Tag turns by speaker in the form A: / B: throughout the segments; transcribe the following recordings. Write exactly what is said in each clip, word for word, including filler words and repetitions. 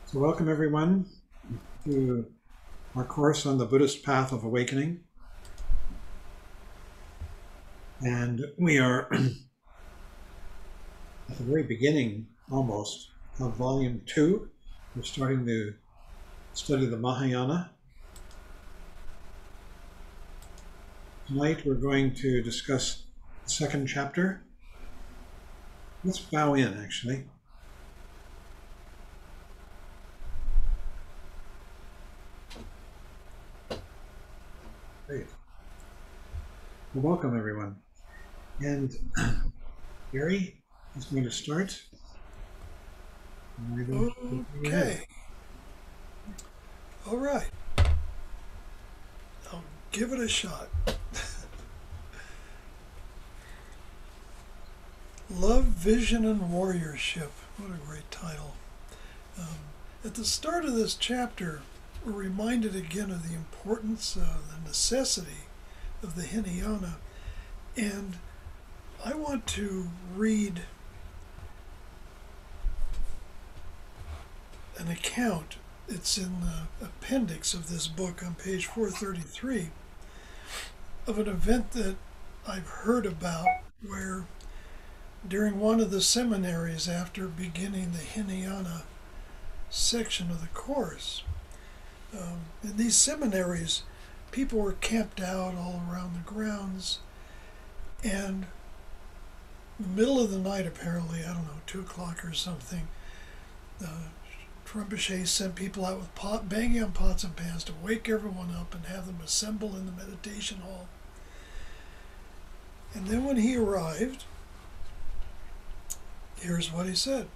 A: So welcome everyone to our course on the Buddhist path of awakening. And we are at the very beginning, almost, of volume two. We're starting to study the Mahayana. Tonight we're going to discuss the second chapter. Let's bow in, actually. Great. Well, welcome everyone. And Gary is going to start.
B: Okay. All right. I'll give it a shot. Love, Vision, and Warriorship. What a great title. Um, at the start of this chapter, we're reminded again of the importance, uh, the necessity of the Hinayana. And I want to read an account. It's in the appendix of this book on page four thirty-three of an event that I've heard about where during one of the seminaries after beginning the Hinayana section of the course, um, in these seminaries people were camped out all around the grounds, and in the middle of the night, apparently, I don't know, two o'clock or something, the Rinpoche sent people out with pot, banging on pots and pans to wake everyone up and have them assemble in the meditation hall. And then when he arrived, here's what he said.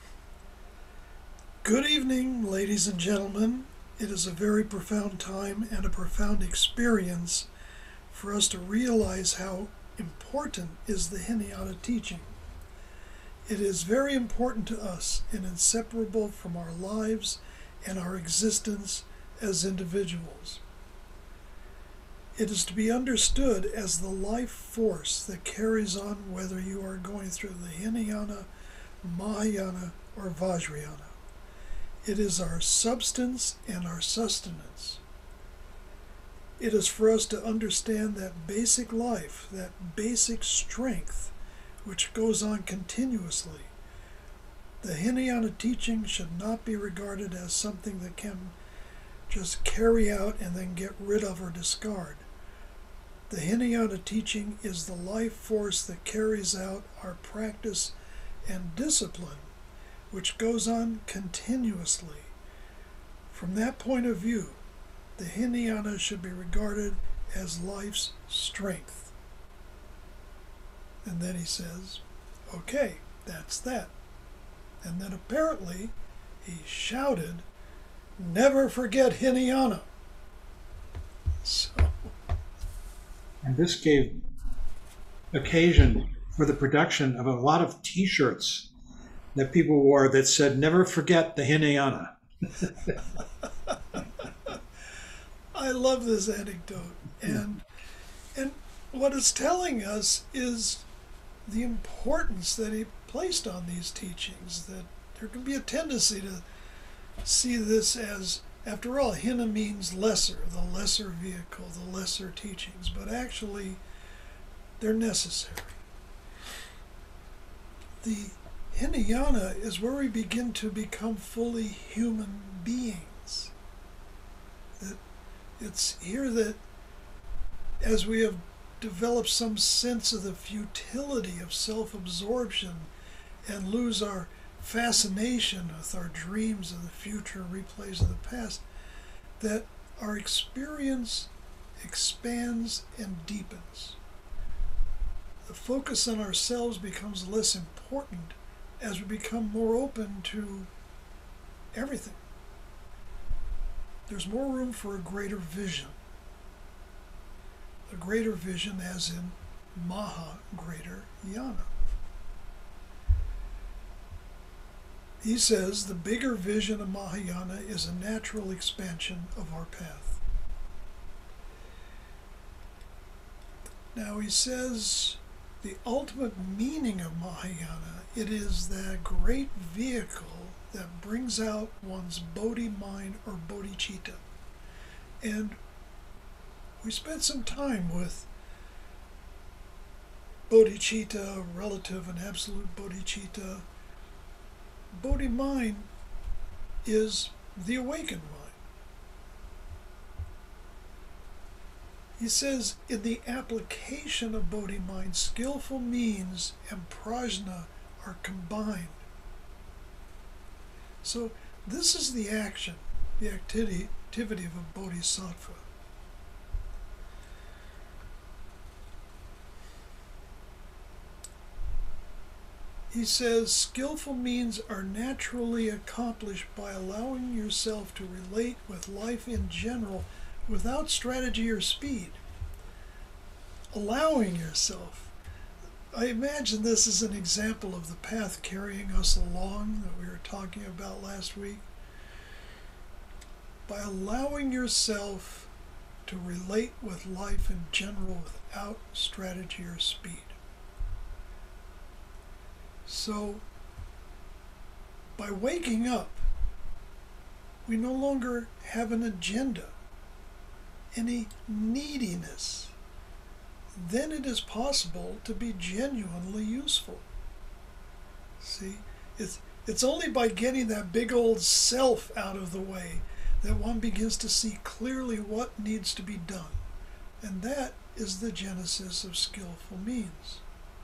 B: Good evening, ladies and gentlemen. It is a very profound time and a profound experience for us to realize how important is the Hinayana teaching. It is very important to us and inseparable from our lives and our existence as individuals. It is to be understood as the life force that carries on whether you are going through the Hinayana, Mahayana, or Vajrayana. It is our substance and our sustenance. It is for us to understand that basic life, that basic strength, which goes on continuously. The Hinayana teaching should not be regarded as something that can just carry out and then get rid of or discard. The Hinayana teaching is the life force that carries out our practice and discipline, which goes on continuously. From that point of view, the Hinayana should be regarded as life's strength. And then he says, okay, that's that. And then apparently he shouted, never forget Hinayana. So.
A: And this gave occasion for the production of a lot of t-shirts that people wore that said, never forget the Hinayana.
B: I love this anecdote. And, and what it's telling us is the importance that he placed on these teachings, that there can be a tendency to see this as, after all, Hina means lesser, the lesser vehicle, the lesser teachings, but actually they're necessary. The Hinayana is where we begin to become fully human beings. That it's here that as we have develop some sense of the futility of self-absorption and lose our fascination with our dreams of the future, replays of the past, that our experience expands and deepens. The focus on ourselves becomes less important as we become more open to everything. There's more room for a greater vision. A greater vision as in Maha, greater Yana. He says the bigger vision of Mahayana is a natural expansion of our path. Now he says the ultimate meaning of Mahayana, it is that great vehicle that brings out one's Bodhi mind or bodhicitta. And we spent some time with bodhicitta, relative and absolute bodhicitta. Bodhi mind is the awakened mind. He says, in the application of Bodhi mind, skillful means and prajna are combined. So this is the action, the activity, activity of a bodhisattva. He says, skillful means are naturally accomplished by allowing yourself to relate with life in general without strategy or speed. Allowing yourself. I imagine this is an example of the path carrying us along that we were talking about last week. By allowing yourself to relate with life in general without strategy or speed. So, by waking up, we no longer have an agenda, any neediness. Then it is possible to be genuinely useful. See, it's, it's only by getting that big old self out of the way that one begins to see clearly what needs to be done. And that is the genesis of skillful means.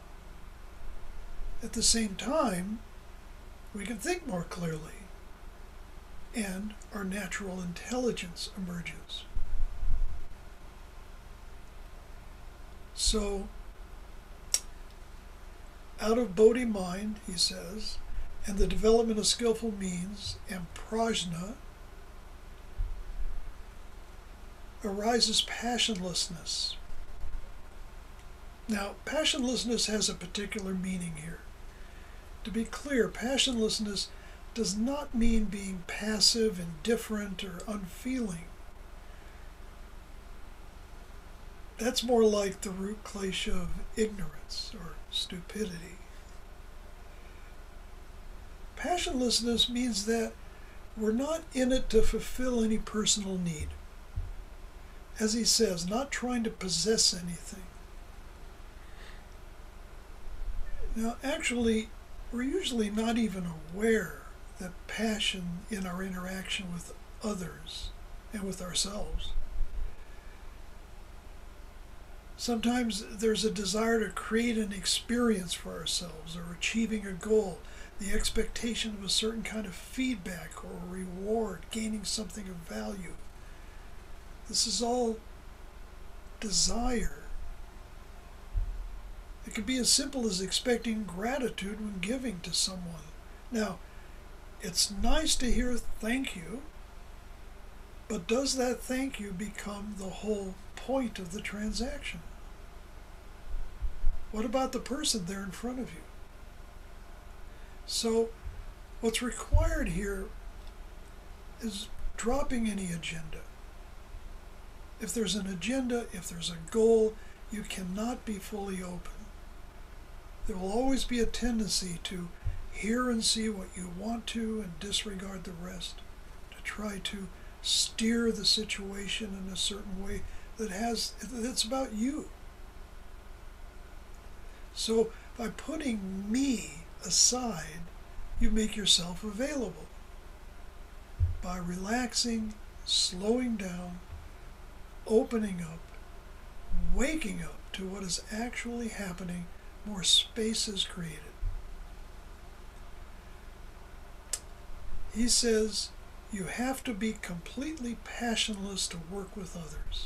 B: At the same time, we can think more clearly, and our natural intelligence emerges. So, out of Bodhi mind, he says, and the development of skillful means and prajna, arises passionlessness. Now, passionlessness has a particular meaning here. To be clear, passionlessness does not mean being passive, indifferent, or unfeeling. That's more like the root klesha of ignorance or stupidity. Passionlessness means that we're not in it to fulfill any personal need. As he says, not trying to possess anything. Now, actually, we're usually not even aware that passion in our interaction with others and with ourselves. Sometimes there's a desire to create an experience for ourselves or achieving a goal, the expectation of a certain kind of feedback or reward, gaining something of value. This is all desire. It can be as simple as expecting gratitude when giving to someone. Now, it's nice to hear thank you, but does that thank you become the whole point of the transaction? What about the person there in front of you? So, what's required here is dropping any agenda. If there's an agenda, if there's a goal, you cannot be fully open. There will always be a tendency to hear and see what you want to and disregard the rest, to try to steer the situation in a certain way that has that's about you. So by putting me aside, you make yourself available. By relaxing, slowing down, opening up, waking up to what is actually happening, more space is created. He says you have to be completely passionless to work with others.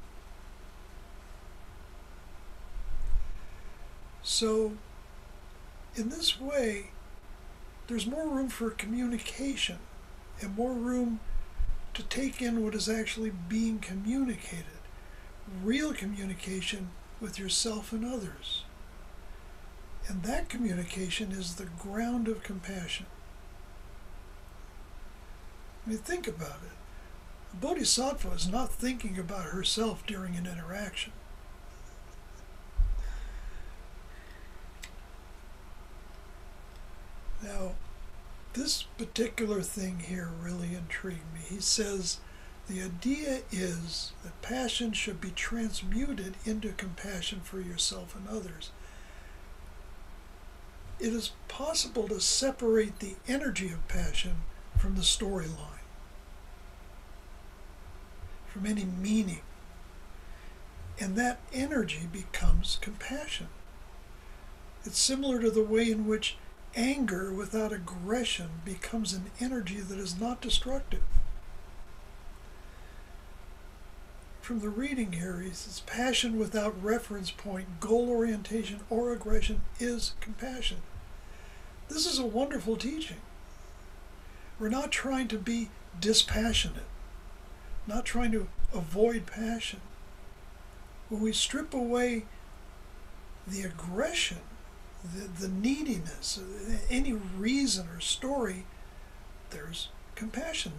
B: So, in this way, there's more room for communication and more room to take in what is actually being communicated. Real communication with yourself and others. And that communication is the ground of compassion. I mean, think about it. A bodhisattva is not thinking about herself during an interaction. Now, This particular thing here really intrigued me. He says, the idea is that passion should be transmuted into compassion for yourself and others. It is possible to separate the energy of passion from the storyline, from any meaning. And that energy becomes compassion. It's similar to the way in which anger without aggression becomes an energy that is not destructive. From the reading here, he says, passion without reference point, goal orientation, or aggression is compassion. This is a wonderful teaching. We're not trying to be dispassionate, not trying to avoid passion. When we strip away the aggression, the, the neediness, any reason or story, there's compassion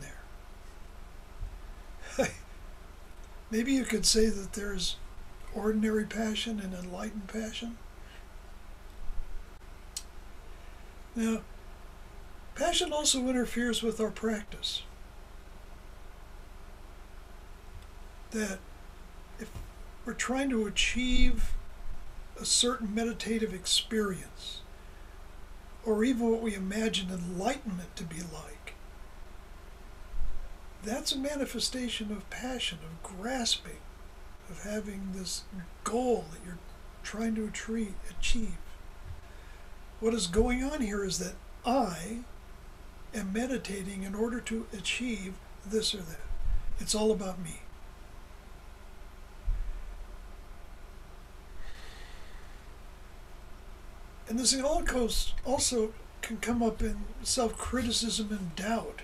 B: there. Maybe you could say that there's ordinary passion and enlightened passion. Now, passion also interferes with our practice. That if we're trying to achieve a certain meditative experience, or even what we imagine enlightenment to be like, that's a manifestation of passion, of grasping, of having this goal that you're trying to achieve. What is going on here is that I am meditating in order to achieve this or that. It's all about me. And this also can come up in self-criticism and doubt.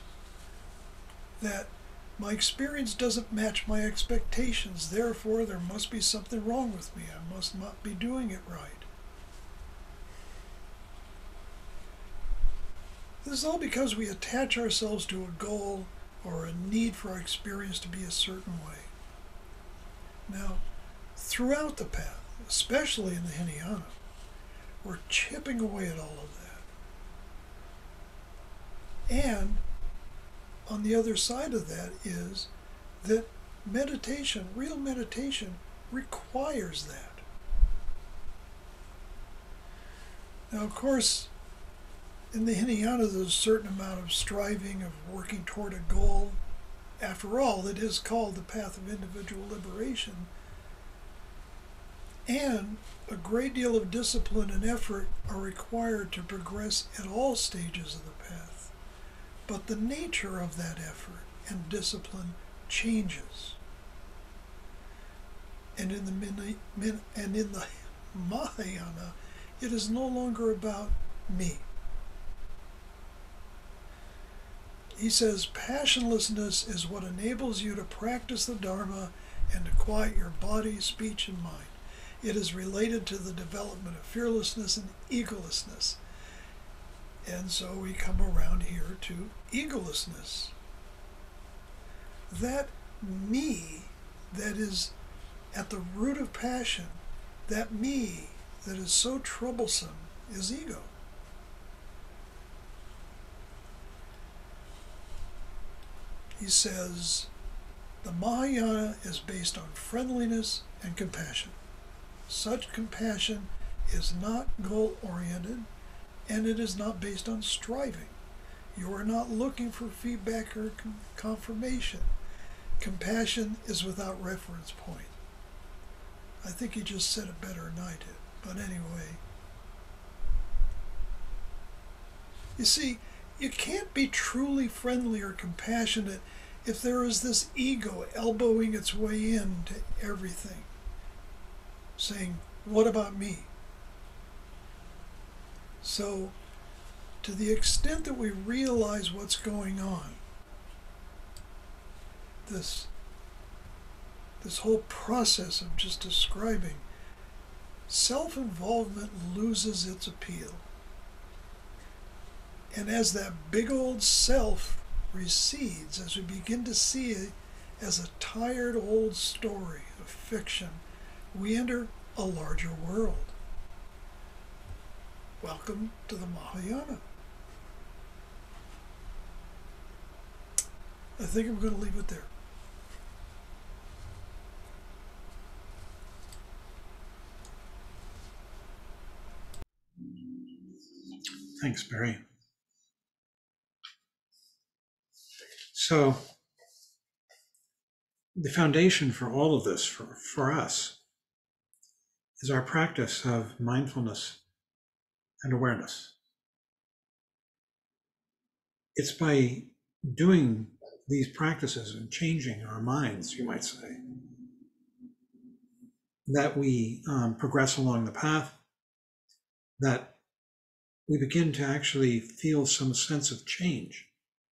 B: That my experience doesn't match my expectations, therefore there must be something wrong with me. I must not be doing it right. This is all because we attach ourselves to a goal or a need for our experience to be a certain way. Now, throughout the path, especially in the Hinayana, we're chipping away at all of that. And on the other side of that is that meditation, real meditation, requires that. Now, of course, in the Hinayana, there's a certain amount of striving, of working toward a goal. After all, it is called the path of individual liberation. And a great deal of discipline and effort are required to progress at all stages of the path. But the nature of that effort and discipline changes. And in the min, min, and in the Mahayana, it is no longer about me. He says, passionlessness is what enables you to practice the Dharma and to quiet your body, speech, and mind. It is related to the development of fearlessness and egolessness. And so we come around here to egolessness. That me that is at the root of passion, that me that is so troublesome, is ego. He says, the Mahayana is based on friendliness and compassion. Such compassion is not goal-oriented, and it is not based on striving. You are not looking for feedback or con- confirmation. Compassion is without reference point. I think he just said it better than I did, but anyway. You see, you can't be truly friendly or compassionate if there is this ego elbowing its way into everything, saying, what about me? So, to the extent that we realize what's going on, this, this whole process of just describing, self-involvement loses its appeal. And as that big old self recedes, as we begin to see it as a tired old story of fiction, we enter a larger world. Welcome to the Mahayana. I think I'm going to leave it there.
A: Thanks, Barry. So the foundation for all of this, for, for us, is our practice of mindfulness and awareness. It's by doing these practices and changing our minds, you might say, that we um, progress along the path, that we begin to actually feel some sense of change.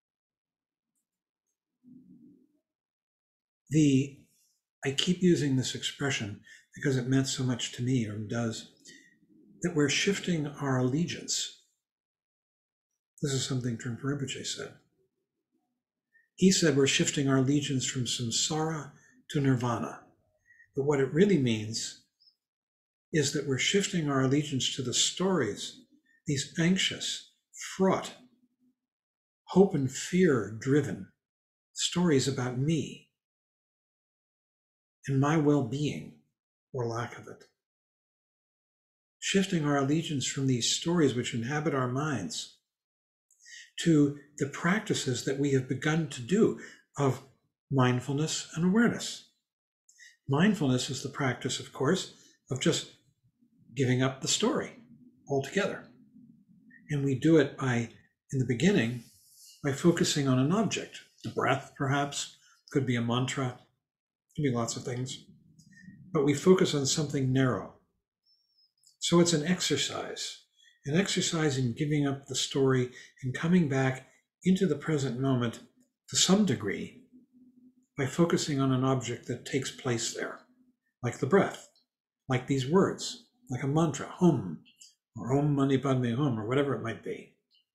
A: The, I keep using this expression because it meant so much to me, or does, that we're shifting our allegiance. This is something Trungpa Rinpoche said. He said we're shifting our allegiance from samsara to nirvana. But what it really means is that we're shifting our allegiance to the stories, these anxious, fraught, hope and fear driven stories about me and my well-being or lack of it. Shifting our allegiance from these stories which inhabit our minds to the practices that we have begun to do of mindfulness and awareness. Mindfulness is the practice, of course, of just giving up the story altogether. And we do it by, in the beginning, by focusing on an object. The breath, perhaps, could be a mantra, could be lots of things. But we focus on something narrow. So it's an exercise, an exercise in giving up the story and coming back into the present moment to some degree by focusing on an object that takes place there, like the breath, like these words, like a mantra, hum, or om mani padme hum, or whatever it might be.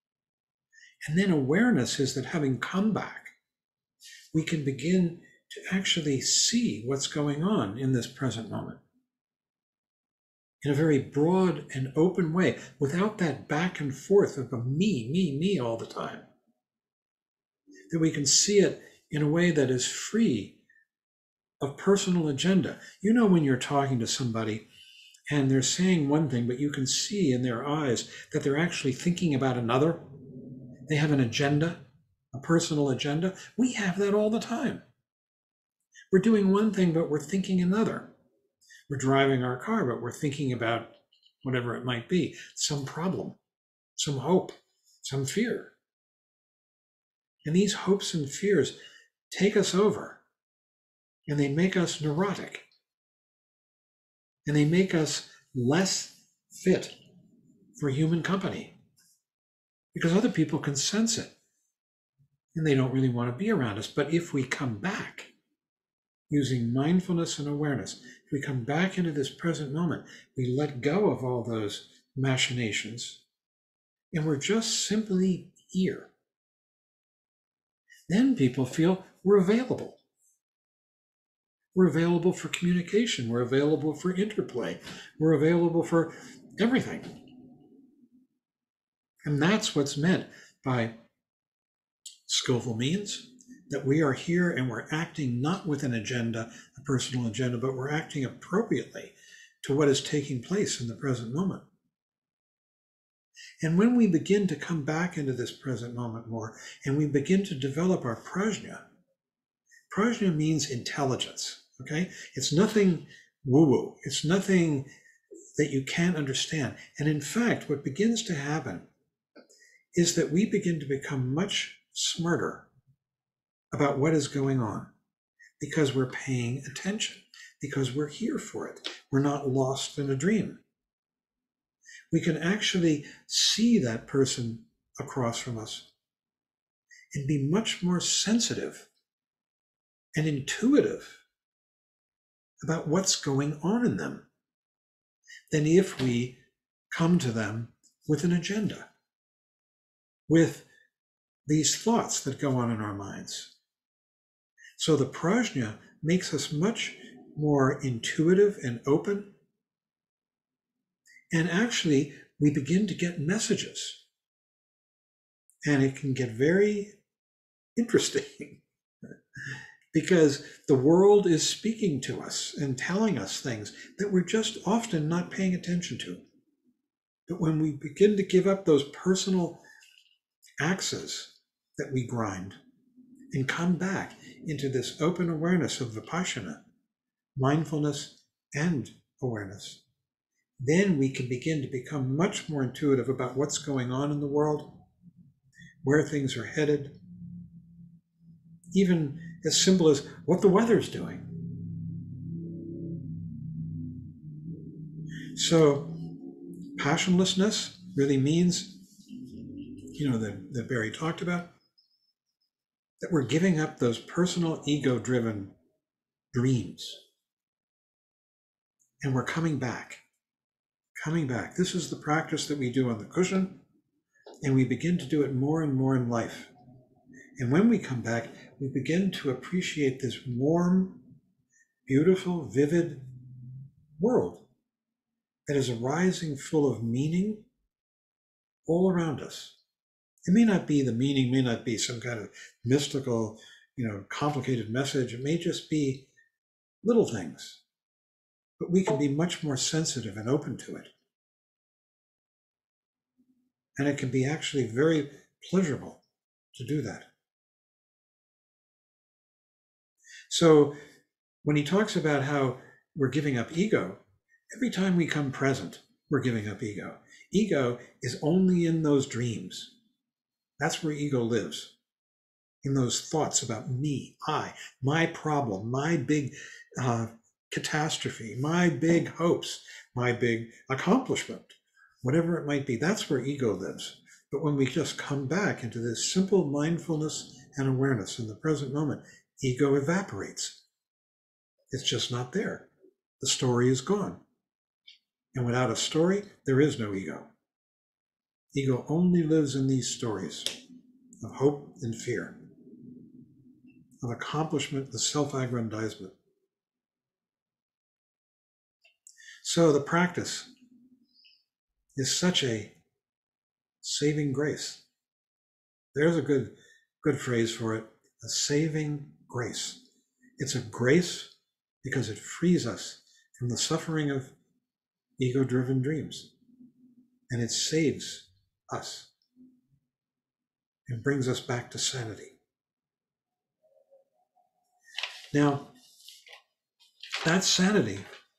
A: And then awareness is that having come back, we can begin to actually see what's going on in this present moment in a very broad and open way, without that back and forth of a me, me, me all the time. That we can see it in a way that is free of personal agenda. You know, when you're talking to somebody and they're saying one thing, but you can see in their eyes that they're actually thinking about another. They have an agenda, a personal agenda. We have that all the time. We're doing one thing, but we're thinking another. We're driving our car, but we're thinking about whatever it might be, some problem, some hope, some fear. And these hopes and fears take us over, and they make us neurotic, and they make us less fit for human company, because other people can sense it, and they don't really want to be around us. But if we come back, using mindfulness and awareness, if we come back into this present moment, we let go of all those machinations, and we're just simply here. Then people feel we're available. We're available for communication. We're available for interplay. We're available for everything. And that's what's meant by skillful means, that we are here and we're acting not with an agenda, a personal agenda, but we're acting appropriately to what is taking place in the present moment. And when we begin to come back into this present moment more, and we begin to develop our prajna, prajna means intelligence, okay? It's nothing woo-woo. It's nothing that you can't understand. And in fact, what begins to happen is that we begin to become much smarter about what is going on, because we're paying attention, because we're here for it. We're not lost in a dream. We can actually see that person across from us and be much more sensitive and intuitive about what's going on in them than if we come to them with an agenda, with these thoughts that go on in our minds. So the prajna makes us much more intuitive and open. And actually, we begin to get messages. And it can get very interesting because the world is speaking to us and telling us things that we're just often not paying attention to. But when we begin to give up those personal axes that we grind and come back into this open awareness of Vipassana, mindfulness and awareness, then we can begin to become much more intuitive about what's going on in the world, where things are headed, even as simple as what the weather's doing. So passionlessness really means, you know, that, that Barry talked about, that we're giving up those personal ego-driven dreams. And we're coming back, coming back. This is the practice that we do on the cushion, and we begin to do it more and more in life. And when we come back, we begin to appreciate this warm, beautiful, vivid world that is arising full of meaning all around us. It may not be the meaning, may not be some kind of mystical, you know, complicated message. It may just be little things, but we can be much more sensitive and open to it. And it can be actually very pleasurable to do that. So when he talks about how we're giving up ego, every time we come present, we're giving up ego. Ego is only in those dreams. That's where ego lives, in those thoughts about me, I, my problem, my big uh, catastrophe, my big hopes, my big accomplishment, whatever it might be. That's where ego lives. But when we just come back into this simple mindfulness and awareness in the present moment, ego evaporates. It's just not there. The story is gone. And without a story, there is no ego. Ego only lives in these stories of hope and fear, of accomplishment, the self-aggrandizement. So the practice is such a saving grace. There's a good, good phrase for it, a saving grace. It's a grace because it frees us from the suffering of ego-driven dreams, and it saves us and brings us back to sanity. Now, that sanity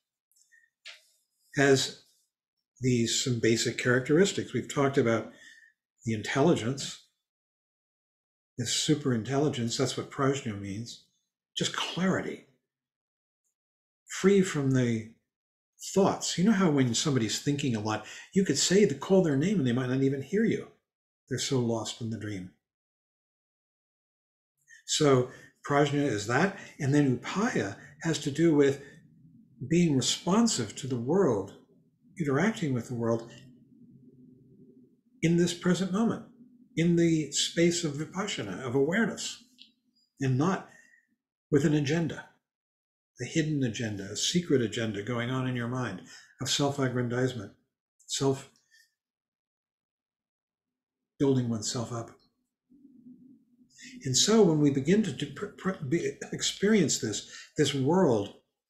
A: has these some basic characteristics. We've talked about the intelligence, this super intelligence, that's what prajna means, just clarity, free from the thoughts. You know how when somebody's thinking a lot, you could say to call their name and they might not even hear you. They're so lost in the dream. So prajna is that, and then upaya has to do with being responsive to the world, interacting with the world in this present moment, in the space of vipassana, of awareness, and not with an agenda, a hidden agenda, a secret agenda going on in your mind of self-aggrandizement, self building oneself up. And so when we begin to do, pr- pr- be, experience this, this world,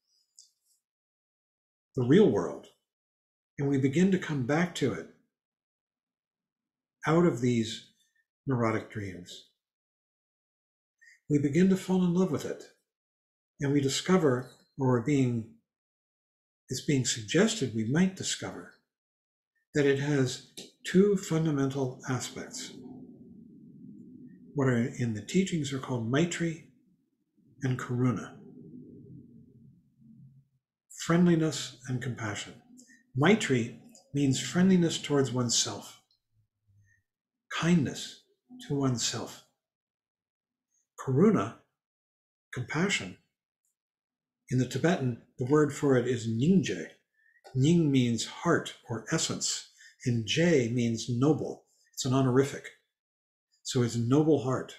A: the real world, and we begin to come back to it out of these neurotic dreams, we begin to fall in love with it. And we discover, or being, it's being suggested we might discover, that it has two fundamental aspects. What are in the teachings are called maitri and karuna. Friendliness and compassion. Maitri means friendliness towards oneself, kindness to oneself. Karuna, compassion. In the Tibetan, the word for it is nyingje. Nying means heart or essence, and je means noble. It's an honorific. So it's noble heart.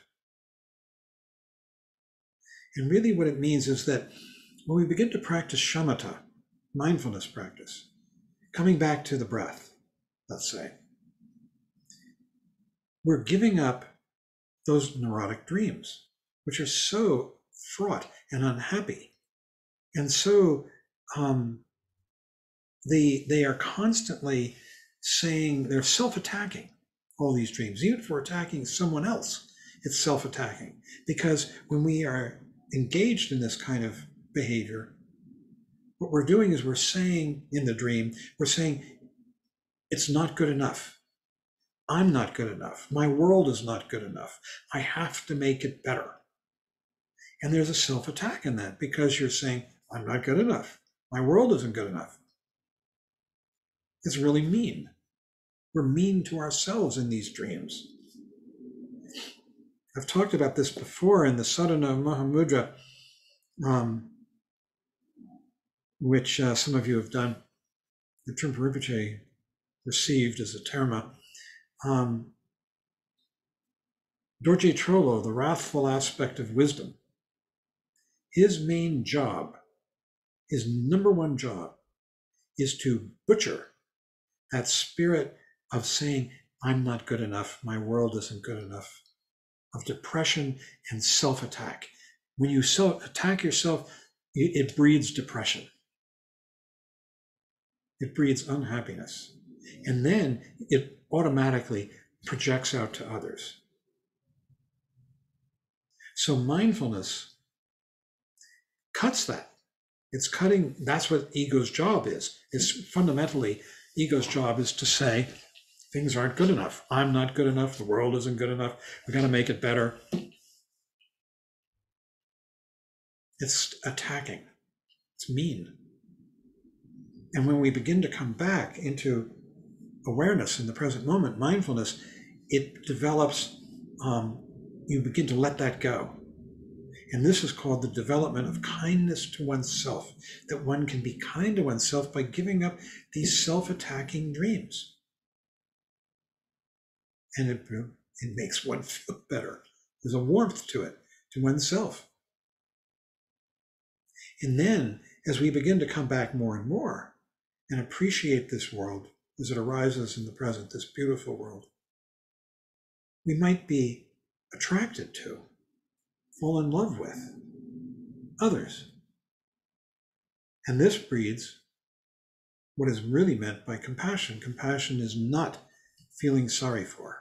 A: And really what it means is that when we begin to practice shamatha, mindfulness practice, coming back to the breath, let's say, we're giving up those neurotic dreams, which are so fraught and unhappy. And so um, they, they are constantly saying, they're self-attacking, all these dreams. Even if we're attacking someone else, it's self-attacking. Because when we are engaged in this kind of behavior, what we're doing is we're saying in the dream, we're saying, it's not good enough. I'm not good enough. My world is not good enough. I have to make it better. And there's a self-attack in that because you're saying, I'm not good enough. My world isn't good enough. It's really mean. We're mean to ourselves in these dreams. I've talked about this before in the Sadhana Mahamudra, um, which uh, some of you have done. The Trungpa Rinpoche received as a terma. Um, Dorje Trollo, the wrathful aspect of wisdom, his main job, his number one job, is to butcher that spirit of saying, I'm not good enough, my world isn't good enough, of depression and self-attack. When you self-attack yourself, it breeds depression. It breeds unhappiness. And then it automatically projects out to others. So mindfulness cuts that. It's cutting, that's what ego's job is. It's fundamentally, ego's job is to say, things aren't good enough. I'm not good enough. The world isn't good enough. We've got to make it better. It's attacking. It's mean. And when we begin to come back into awareness in the present moment, mindfulness, it develops, um, you begin to let that go. And this is called the development of kindness to oneself, that one can be kind to oneself by giving up these self-attacking dreams. And it, it makes one feel better. There's a warmth to it, to oneself. And then, as we begin to come back more and more and appreciate this world as it arises in the present, this beautiful world, we might be attracted to, fall in love with others. And this breeds what is really meant by compassion. Compassion is not feeling sorry for.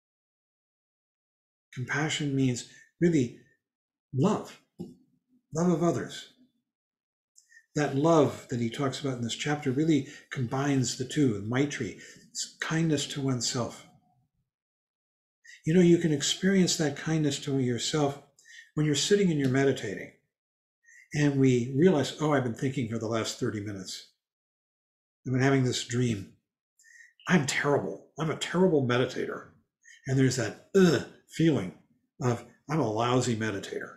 A: Compassion means really love, love of others. That love that he talks about in this chapter really combines the two, Maitri, it's kindness to oneself. You know, you can experience that kindness to yourself when you're sitting and you're meditating, and we realize, oh, I've been thinking for the last thirty minutes. I've been having this dream. I'm terrible. I'm a terrible meditator. And there's that ugh feeling of, I'm a lousy meditator.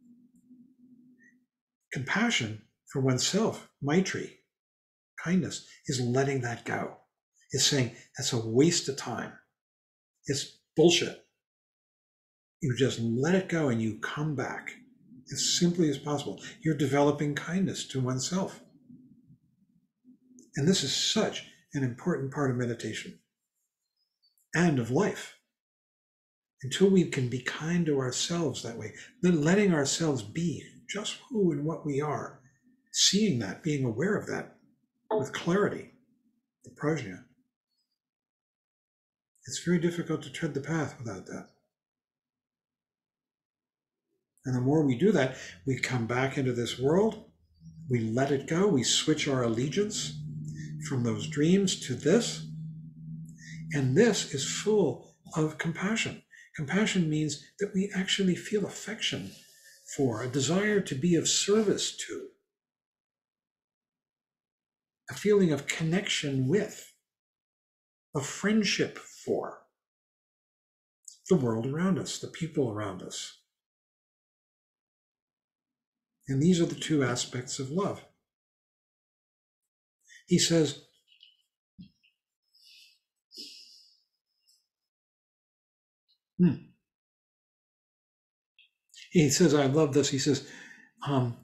A: Compassion for oneself, Maitri, kindness, is letting that go. It's saying, that's a waste of time. It's bullshit. You just let it go and you come back as simply as possible. You're developing kindness to oneself. And this is such an important part of meditation and of life. Until we can be kind to ourselves that way, then letting ourselves be just who and what we are, seeing that, being aware of that with clarity, the prajna. It's very difficult to tread the path without that. And the more we do that, we come back into this world, we let it go, we switch our allegiance from those dreams to this, and this is full of compassion. Compassion means that we actually feel affection for, a desire to be of service to, a feeling of connection with, of friendship for the world around us, the people around us. And these are the two aspects of love. He says, hmm. He says, I love this. He says, um,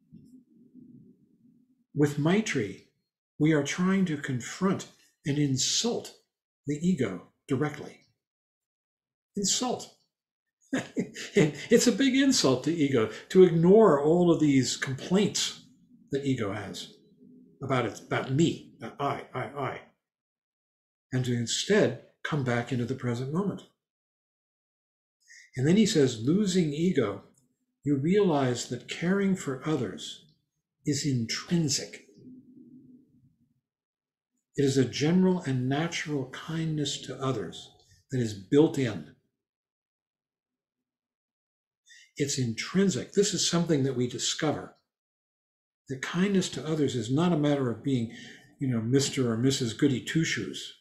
A: with Maitri, we are trying to confront and insult the ego directly. Insult. And it's a big insult to ego to ignore all of these complaints that ego has about it, about me, about I, I, I, and to instead come back into the present moment. And then he says, losing ego, you realize that caring for others is intrinsic. It is a general and natural kindness to others that is built in. It's intrinsic. This is something that we discover. That kindness to others is not a matter of being, you know, Mister or Missus Goody Two-Shoes.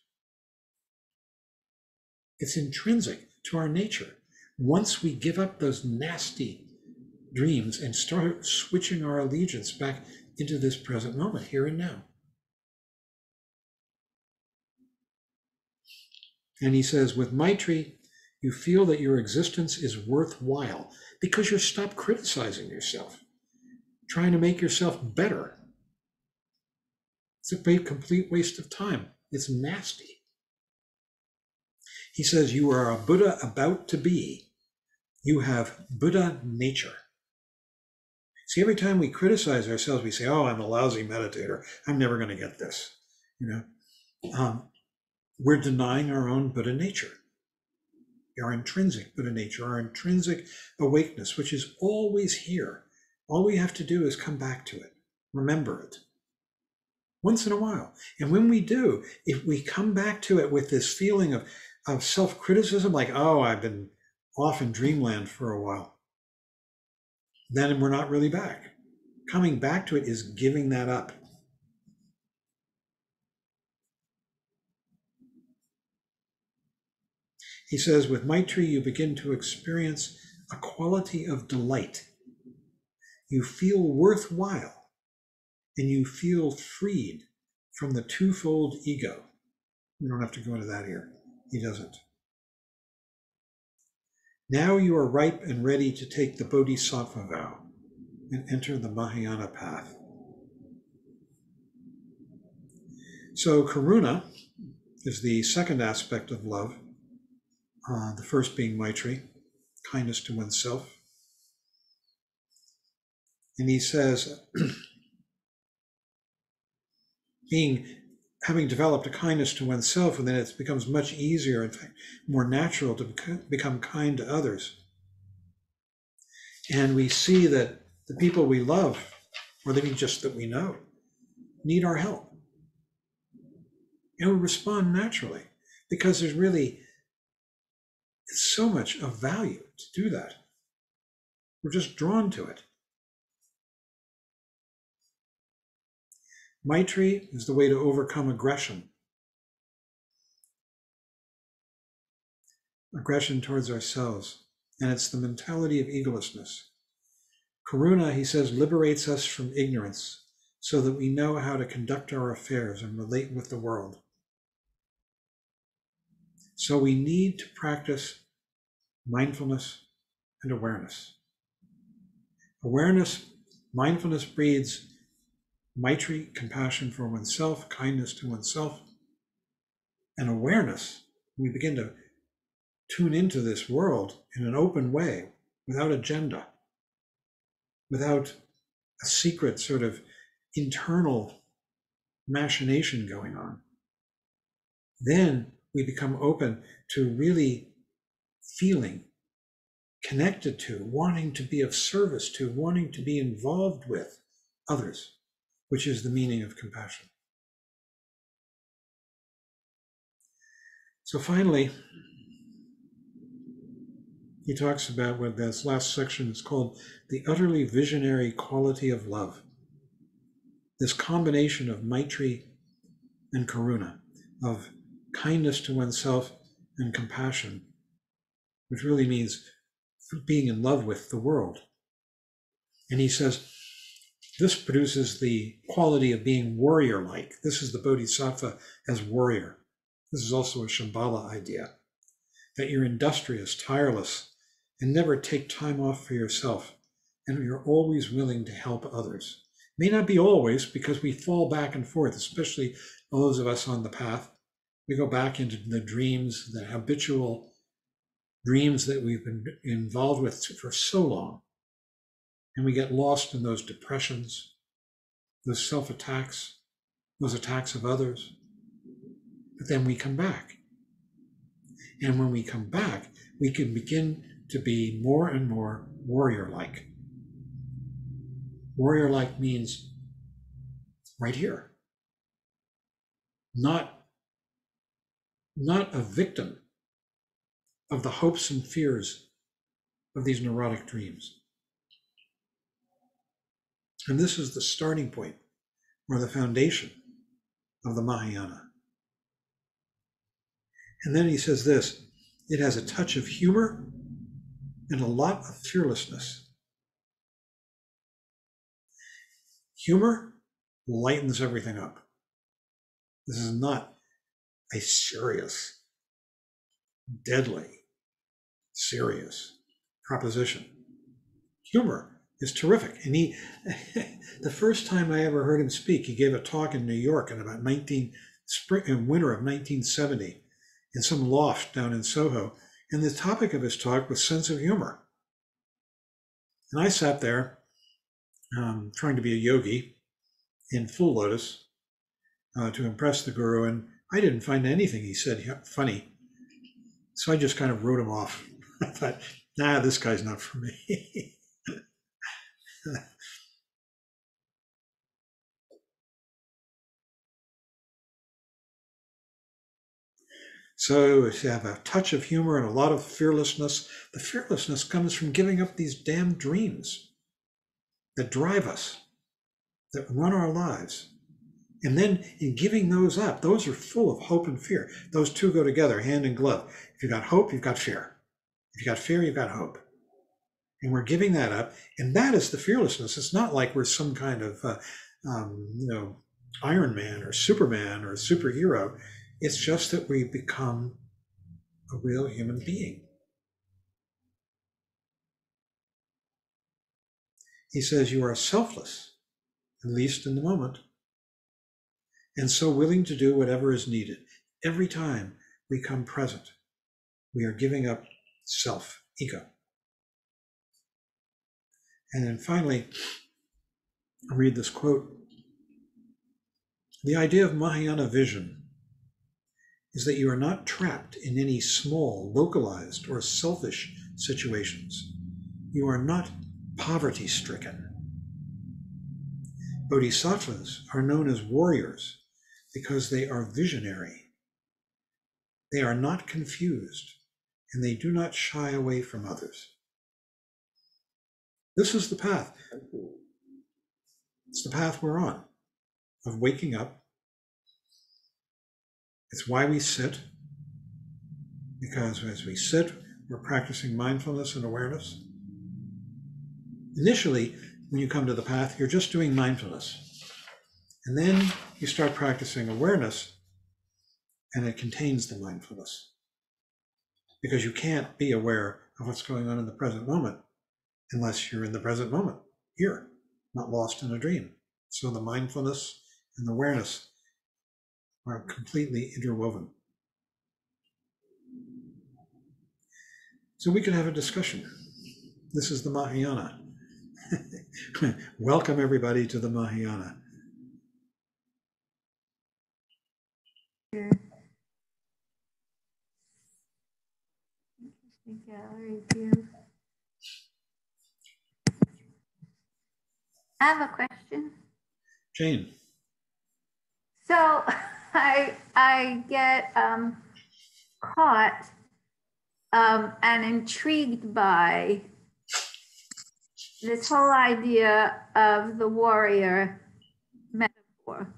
A: It's intrinsic to our nature. Once we give up those nasty dreams and start switching our allegiance back into this present moment, here and now. And he says, with Maitri, you feel that your existence is worthwhile because you've stopped criticizing yourself, trying to make yourself better. It's a complete waste of time. It's nasty. He says, you are a Buddha about to be. You have Buddha nature. See, every time we criticize ourselves, we say, oh, I'm a lousy meditator. I'm never going to get this. You know, um, we're denying our own Buddha nature, our intrinsic Buddha nature, our intrinsic awakeness, which is always here. All we have to do is come back to it, remember it, once in a while. And when we do, if we come back to it with this feeling of, of self-criticism, like, oh, I've been off in dreamland for a while, then we're not really back. Coming back to it is giving that up. He says, with Maitri, you begin to experience a quality of delight. You feel worthwhile, and you feel freed from the twofold ego. We don't have to go into that here. He doesn't. Now you are ripe and ready to take the Bodhisattva vow and enter the Mahayana path. So Karuna is the second aspect of love, uh, the first being Maitri, kindness to oneself. And he says, being having developed a kindness to oneself, and then it becomes much easier, in fact, more natural to become kind to others. And we see that the people we love, or even just that we know, need our help. And we respond naturally, because there's really it's so much of value to do that. We're just drawn to it. Maitri is the way to overcome aggression. Aggression towards ourselves. And it's the mentality of egolessness. Karuna, he says, liberates us from ignorance so that we know how to conduct our affairs and relate with the world. So we need to practice mindfulness and awareness. Awareness, mindfulness breeds Maitri, compassion for oneself, kindness to oneself, and awareness. We begin to tune into this world in an open way, without agenda, without a secret sort of internal machination going on. Then we become open to really feeling connected to, wanting to be of service to, wanting to be involved with others, which is the meaning of compassion. So finally, he talks about what this last section is called the utterly visionary quality of love. This combination of Maitri and Karuna, of kindness to oneself and compassion, which really means being in love with the world. And he says, this produces the quality of being warrior-like. This is the Bodhisattva as warrior. This is also a Shambhala idea, that you're industrious, tireless, and never take time off for yourself, and you're always willing to help others. May not be always, because we fall back and forth, especially those of us on the path. We go back into the dreams, the habitual dreams that we've been involved with for so long. And we get lost in those depressions, those self-attacks, those attacks of others. But then we come back. And when we come back, we can begin to be more and more warrior-like. Warrior-like means right here. Not, not a victim of the hopes and fears of these neurotic dreams. And this is the starting point, or the foundation of the Mahayana. And then he says this, it has a touch of humor and a lot of fearlessness. Humor lightens everything up. This is not a serious, deadly, serious proposition. Humor is terrific. And he, the first time I ever heard him speak, he gave a talk in New York in about nineteen, spring and winter of nineteen seventy in some loft down in Soho. And the topic of his talk was sense of humor. And I sat there um, trying to be a yogi in full lotus uh, to impress the guru. And I didn't find anything he said funny. So I just kind of wrote him off. I thought, nah, this guy's not for me. So you have a touch of humor and a lot of fearlessness. The fearlessness comes from giving up these damn dreams that drive us, that run our lives. And then in giving those up, those are full of hope and fear. Those two go together, hand in glove. If you've got hope, you've got fear. If you've got fear, you've got hope. And we're giving that up. And that is the fearlessness. It's not like we're some kind of, uh, um, you know, Iron Man or Superman or superhero. It's just that we become a real human being. He says you are selfless, at least in the moment, and so willing to do whatever is needed. Every time we come present, we are giving up self, ego. And then finally, I'll read this quote. The idea of Mahayana vision is that you are not trapped in any small, localized, or selfish situations. You are not poverty-stricken. Bodhisattvas are known as warriors because they are visionary. They are not confused, and they do not shy away from others. This is the path. It's the path we're on, of waking up. It's why we sit, because as we sit, we're practicing mindfulness and awareness. Initially, when you come to the path, you're just doing mindfulness. And then you start practicing awareness, and it contains the mindfulness. Because you can't be aware of what's going on in the present moment unless you're in the present moment, here, not lost in a dream. So the mindfulness and the awareness are completely interwoven. So we can have a discussion. This is the Mahayana. Welcome everybody to the Mahayana.
C: Interesting gallery view. I have a question.
A: Jane.
C: So I I get um, caught um, and intrigued by this whole idea of the warrior metaphor.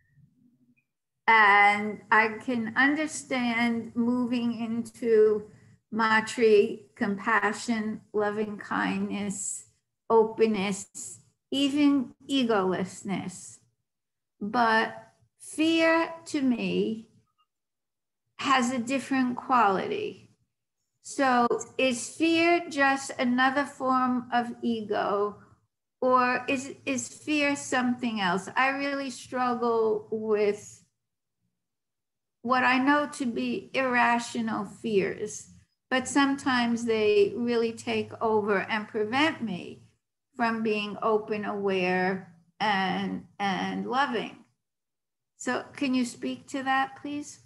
C: And I can understand moving into Matri, compassion, loving kindness, openness, even egolessness. But fear to me has a different quality. So is fear just another form of ego, or is, is fear something else? I really struggle with what I know to be irrational fears. but sometimes they really take over and prevent me from being open, aware, and and loving. So can you speak to that, please?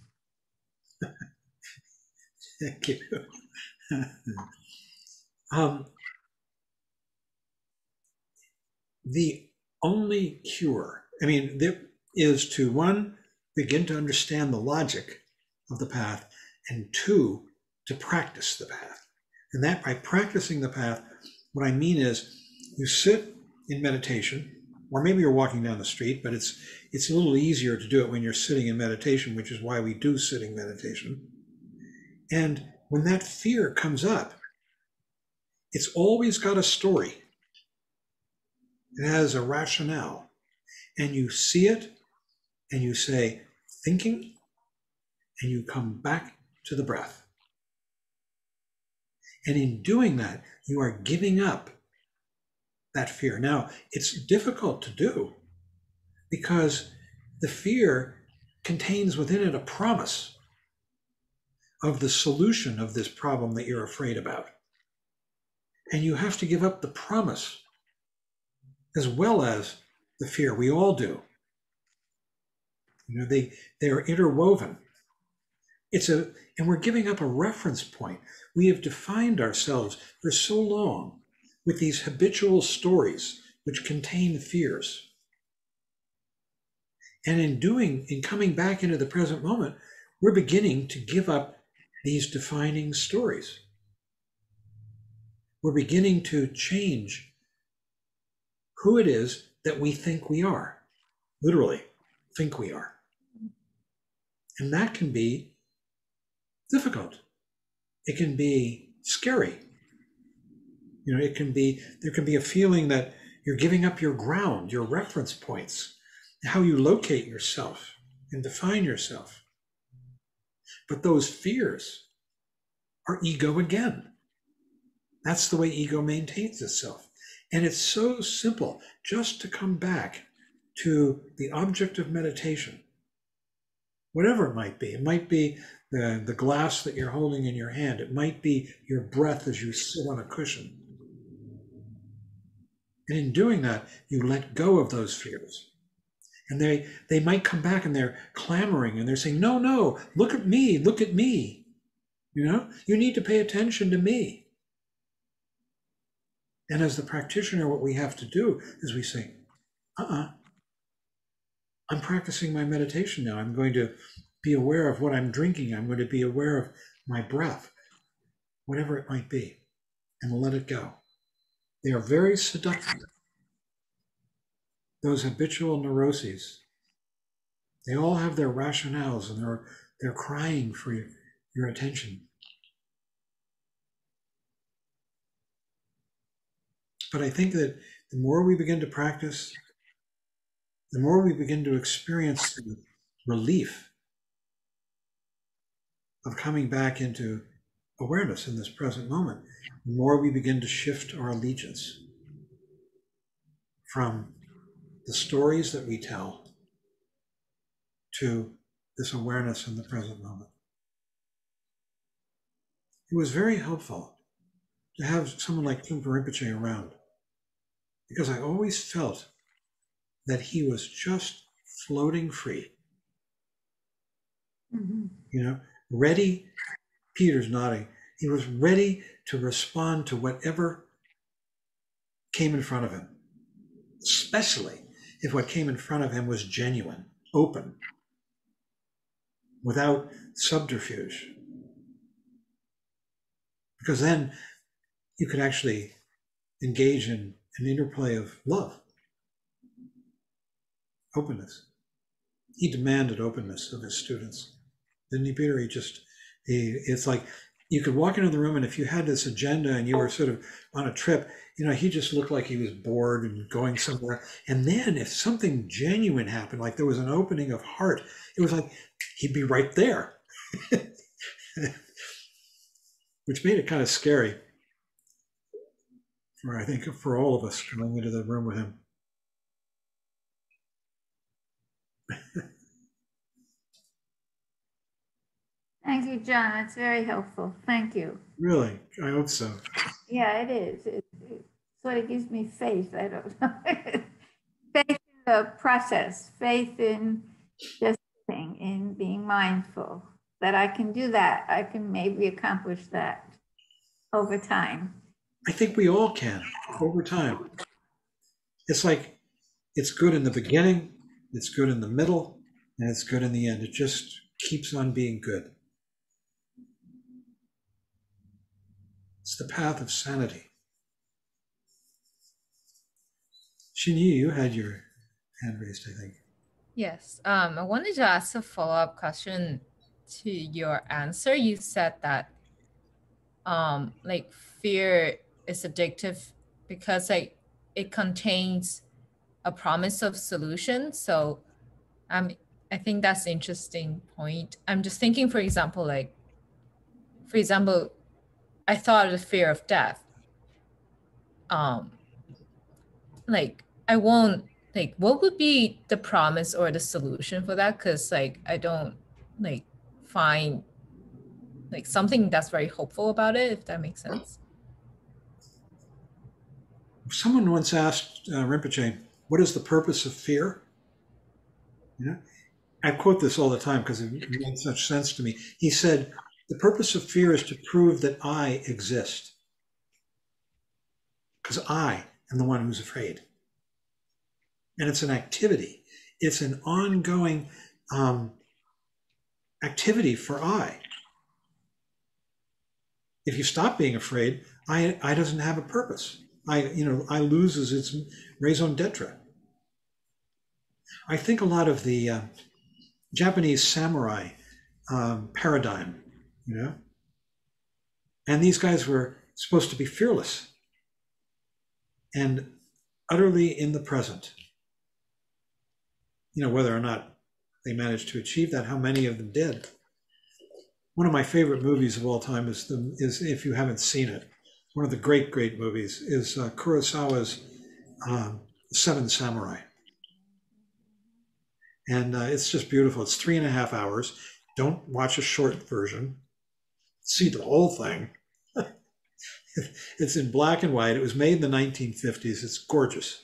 A: Thank you. um, the only cure, I mean, there is to, one, begin to understand the logic of the path, and two, to practice the path. And that, by practicing the path, what I mean is you sit in meditation, or maybe you're walking down the street, but it's it's a little easier to do it when you're sitting in meditation, which is why we do sitting meditation. And when that fear comes up, it's always got a story. It has a rationale. And you see it, and you say, thinking, and you come back to the breath. And in doing that, you are giving up that fear. Now, it's difficult to do because the fear contains within it a promise of the solution of this problem that you're afraid about. And you have to give up the promise as well as the fear. We all do. You know, they, they are interwoven. It's a, and we're giving up a reference point. We have defined ourselves for so long with these habitual stories which contain fears. And in doing, in coming back into the present moment, we're beginning to give up these defining stories. We're beginning to change who it is that we think we are, literally think we are. And that can be difficult. It can be scary. You know, it can be, there can be a feeling that you're giving up your ground, your reference points, how you locate yourself and define yourself. But those fears are ego again. That's the way ego maintains itself. And it's so simple just to come back to the object of meditation, whatever it might be. It might be the, the glass that you're holding in your hand. It might be your breath as you sit on a cushion. And in doing that, you let go of those fears. And they, they might come back and they're clamoring and they're saying, no, no, look at me, look at me. You know, you need to pay attention to me. And as the practitioner, what we have to do is we say, uh-uh, I'm practicing my meditation now. I'm going to be aware of what I'm drinking. I'm going to be aware of my breath, whatever it might be, and let it go. They are very seductive. Those habitual neuroses, they all have their rationales and they're, they're crying for your, your attention. But I think that the more we begin to practice, the more we begin to experience the relief of coming back into awareness in this present moment, the more we begin to shift our allegiance from the stories that we tell to this awareness in the present moment. It was very helpful to have someone like Trungpa Rinpoche around, because I always felt that he was just floating free. Mm-hmm. You know, ready, Peter's nodding, he was ready to respond to whatever came in front of him, especially if what came in front of him was genuine, open, without subterfuge. Because then you could actually engage in an interplay of love, openness. He demanded openness of his students. Didn't he, Peter? He just, he, it's like you could walk into the room and if you had this agenda and you were sort of on a trip, you know, he just looked like he was bored and going somewhere. And then if something genuine happened, like there was an opening of heart, it was like he'd be right there, which made it kind of scary for, I think, for all of us going into the room with him.
C: Thank you, John. It's very helpful. Thank you.
A: Really, I hope so.
C: Yeah, it is. It, it sort of gives me faith. I don't know. Faith in the process, faith in just being, in being mindful, that I can do that. I can maybe accomplish that over time.
A: I think we all can over time. It's like it's good in the beginning, it's good in the middle, and it's good in the end. It just keeps on being good. It's the path of sanity. Shinyi, you had your hand raised, I think.
D: Yes, um, I wanted to ask a follow-up question to your answer. You said that um, like fear is addictive because like it contains a promise of solution. So um, I think that's an interesting point. I'm just thinking, for example, like, for example, I thought of the fear of death. Um, like I won't like what would be the promise or the solution for that? Because like I don't like find like something that's very hopeful about it, if that makes sense.
A: Someone once asked uh, Rinpoche, what is the purpose of fear? You know, I quote this all the time because it made such sense to me. He said, the purpose of fear is to prove that I exist. Because I am the one who's afraid. And it's an activity. It's an ongoing um, activity for I. If you stop being afraid, I, I doesn't have a purpose. I, you know, I loses its raison d'etre. I think a lot of the uh, Japanese samurai um, paradigm, you know, and these guys were supposed to be fearless and utterly in the present. You know, whether or not they managed to achieve that, how many of them did. One of my favorite movies of all time is, the, is if you haven't seen it, one of the great, great movies is uh, Kurosawa's um, Seven Samurai. And uh, it's just beautiful. It's three and a half hours. Don't watch a short version. See the whole thing. It's in black and white. It was made in the nineteen fifties. It's gorgeous.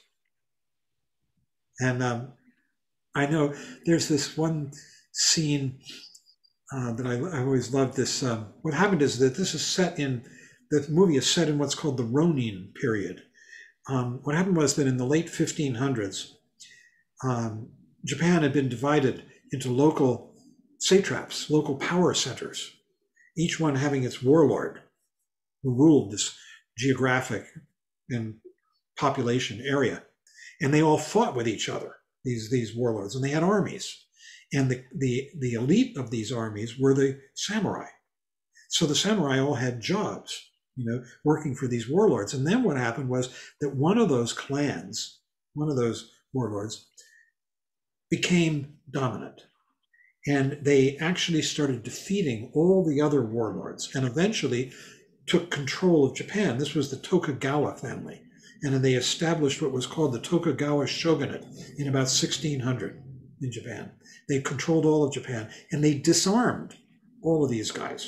A: And um, I know there's this one scene uh, that I, I always loved this. Um, what happened is that this is set in, the movie is set in what's called the Ronin period. Um, what happened was that in the late fifteen hundreds, um, Japan had been divided into local satraps, local power centers, each one having its warlord who ruled this geographic and population area. And they all fought with each other, these, these warlords, and they had armies. And the, the, the elite of these armies were the samurai. So the samurai all had jobs, you know, working for these warlords. And then what happened was that one of those clans, one of those warlords, became dominant. And they actually started defeating all the other warlords and eventually took control of Japan. This was the Tokugawa family. And then they established what was called the Tokugawa shogunate in about sixteen hundred in Japan. They controlled all of Japan and they disarmed all of these guys.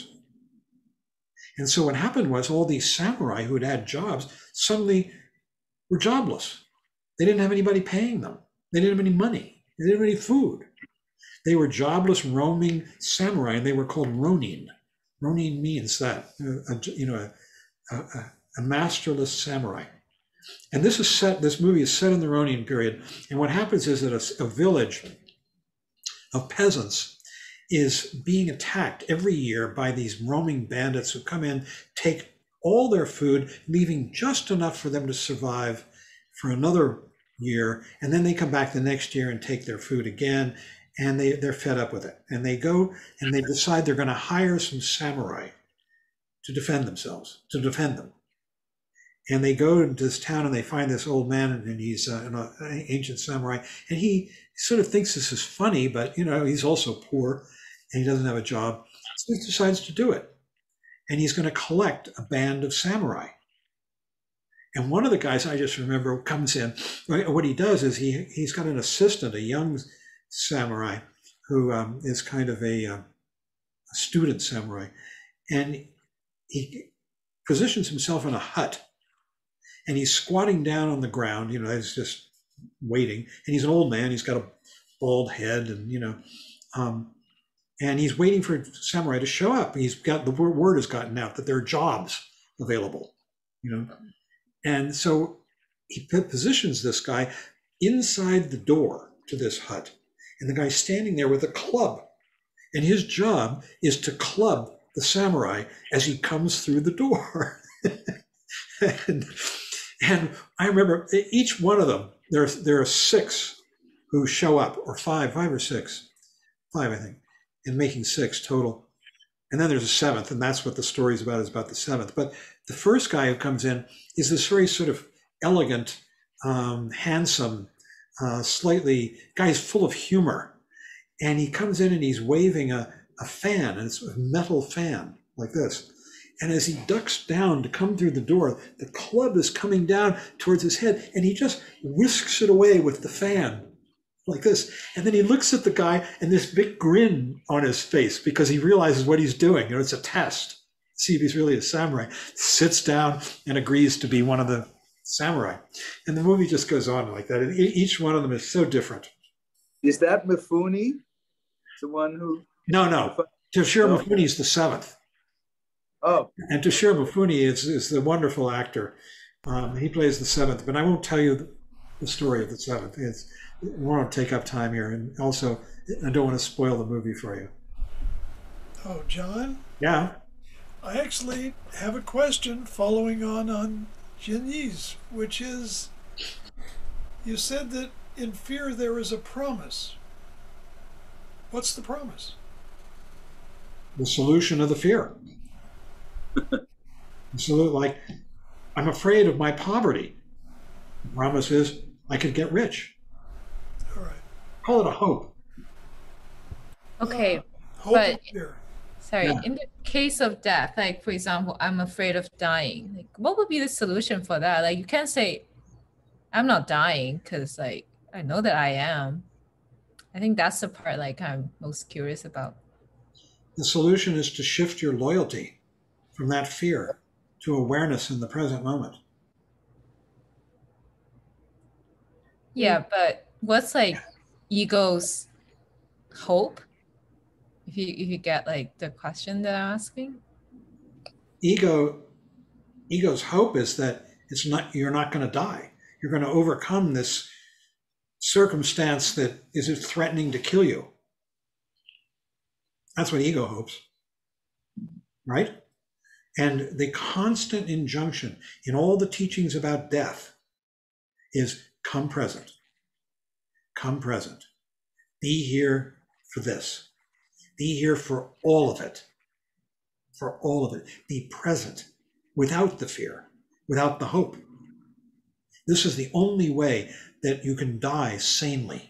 A: And so what happened was all these samurai who had had jobs suddenly were jobless. They didn't have anybody paying them. They didn't have any money. They didn't have any food. They were jobless, roaming samurai, and they were called ronin. Ronin means that, a, you know, a, a, a masterless samurai. And this is set, this movie is set in the Ronin period. And what happens is that a, a village of peasants is being attacked every year by these roaming bandits who come in, take all their food, leaving just enough for them to survive for another year. And then they come back the next year and take their food again. And they, they're fed up with it. And they go and they decide they're going to hire some samurai to defend themselves, to defend them. And they go into this town and they find this old man, and he's uh, an ancient samurai. And he sort of thinks this is funny, but, you know, he's also poor and he doesn't have a job. So he decides to do it. And he's going to collect a band of samurai. And one of the guys, I just remember, comes in. What he does is he, he's got an assistant, a young samurai who um, is kind of a, uh, a student samurai, and he positions himself in a hut, and he's squatting down on the ground. You know, he's just waiting, and he's an old man. He's got a bald head, and you know, um, and he's waiting for samurai to show up. He's got the word has gotten out that there are jobs available, you know, and so he positions this guy inside the door to this hut, and the guy's standing there with a club, and his job is to club the samurai as he comes through the door. and, and I remember each one of them, there, there are six who show up, or five, five or six, five, I think, and making six total. And then there's a seventh, and that's what the story's about, is about the seventh. But the first guy who comes in is this very sort of elegant, um, handsome, uh, slightly, guy's full of humor. And he comes in and he's waving a, a fan, and it's a metal fan like this. And as he ducks down to come through the door, the club is coming down towards his head, and he just whisks it away with the fan like this. And then he looks at the guy, and this big grin on his face, because he realizes what he's doing. You know, it's a test. See if he's really a samurai. Sits down and agrees to be one of the samurai. And the movie just goes on like that. And each one of them is so different.
E: Is that Mifune? The one who...
A: No, no. Toshiro no. Mifune is the seventh.
E: Oh.
A: And Toshiro Mifune is, is the wonderful actor. Um, he plays the seventh, but I won't tell you the story of the seventh. It's, we won't take up time here. And also, I don't want to spoil the movie for you.
B: Oh, John?
A: Yeah?
B: I actually have a question following on on Jinyi's, which is, you said that in fear there is a promise. What's the promise?
A: The solution of the fear. So, like, I'm afraid of my poverty. The promise is I could get rich.
B: All right.
A: Call it a hope.
D: Okay,
B: uh, hope
D: but
B: and fear.
D: Sorry, yeah. In the case of death, like for example, I'm afraid of dying. Like, what would be the solution for that? Like, you can't say, I'm not dying, because like I know that I am. I think that's the part like I'm most curious about.
A: The solution is to shift your loyalty from that fear to awareness in the present moment.
D: Yeah, but what's like ego's hope? If you if you get like the question that I'm asking.
A: Ego, ego's hope is that it's not you're not going to die. You're going to overcome this circumstance that is threatening to kill you. That's what ego hopes, right? And the constant injunction in all the teachings about death is come present, come present, be here for this, be here for all of it, for all of it, be present without the fear, without the hope. This is the only way that you can die sanely.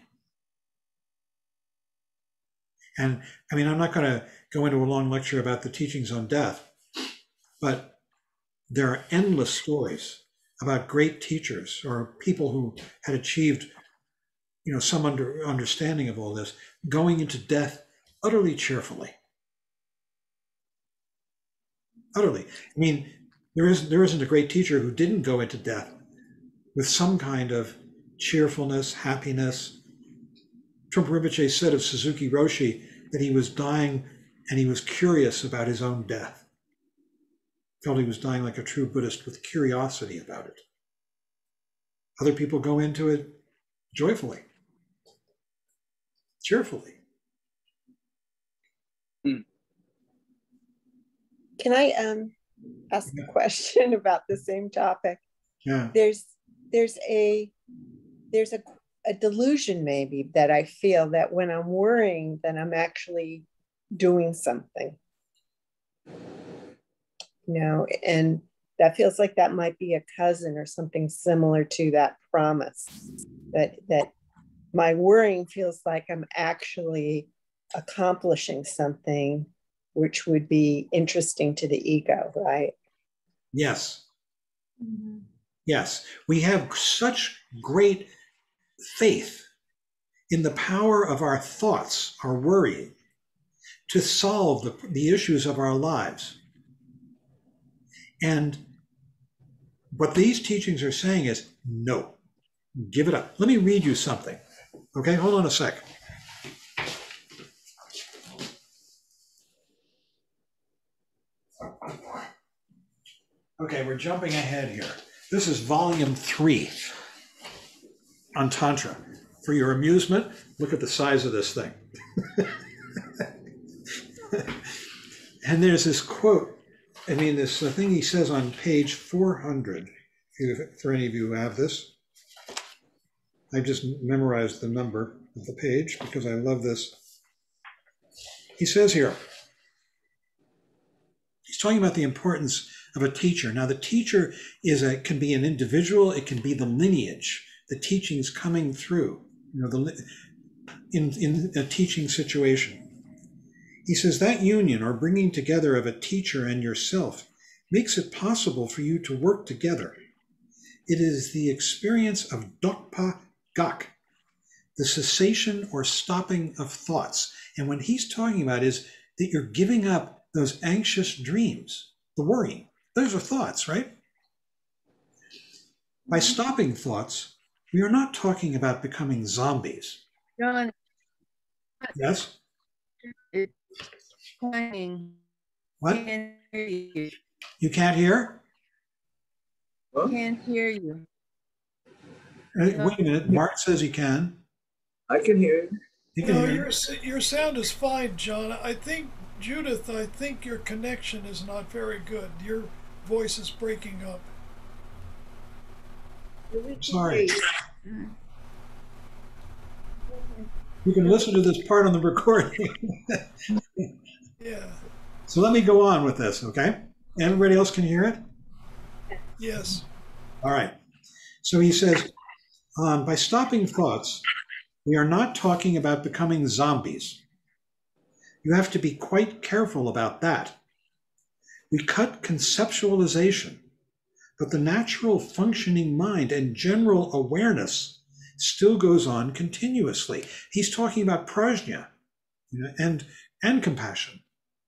A: And I mean, I'm not going to go into a long lecture about the teachings on death, but there are endless stories about great teachers or people who had achieved, you know, some under, understanding of all this, going into death utterly cheerfully. Utterly. I mean, there isn't, there isn't a great teacher who didn't go into death with some kind of cheerfulness, happiness. Trungpa Rinpoche said of Suzuki Roshi that he was dying and he was curious about his own death. Felt he was dying like a true Buddhist with curiosity about it. Other people go into it joyfully, cheerfully.
E: Hmm.
F: Can I um, ask
A: Yeah.
F: a question about the same topic?
A: Yeah.
F: There's there's a there's a, a delusion maybe that I feel that when I'm worrying, then I'm actually doing something. You know, and that feels like that might be a cousin or something similar to that promise. That that my worrying feels like I'm actually accomplishing something which would be interesting to the ego, right?
A: Yes.
C: Mm-hmm.
A: Yes. We have such great faith in the power of our thoughts, our worrying, to solve the, the issues of our lives. And what these teachings are saying is, no, give it up. Let me read you something. Okay, hold on a sec. Okay, we're jumping ahead here. This is volume three on Tantra. For your amusement, look at the size of this thing. And there's this quote, I mean, this uh, thing he says on page four hundred, if, for any of you who have this. I just memorized the number of the page because I love this. He says here, he's talking about the importance of a teacher. Now, the teacher is a can be an individual, it can be the lineage, the teachings coming through, you know, the in, in a teaching situation. He says that union or bringing together of a teacher and yourself makes it possible for you to work together. It is the experience of dokpa gak, the cessation or stopping of thoughts. And what he's talking about is that you're giving up those anxious dreams, the worrying. Those are thoughts, right? By stopping thoughts, we are not talking about becoming zombies.
G: John,
A: Yes?
G: it's pointing.
A: What?
G: Can't hear you.
A: You can't hear?
E: Huh?
G: Can't hear you.
A: Uh, Wait a minute. Mark says he can.
E: I can hear you.
A: He can
B: No,
A: hear.
B: your your sound is fine, John. I think Judith, I think your connection is not very good. Your voice is breaking up.
A: Sorry. You can listen to this part on the recording.
B: Yeah.
A: So let me go on with this, okay? Everybody else can hear it?
B: Yes.
A: All right. So he says, um, by stopping thoughts, we are not talking about becoming zombies. You have to be quite careful about that. We cut conceptualization, but the natural functioning mind and general awareness still goes on continuously. He's talking about prajna, you know, and, and compassion.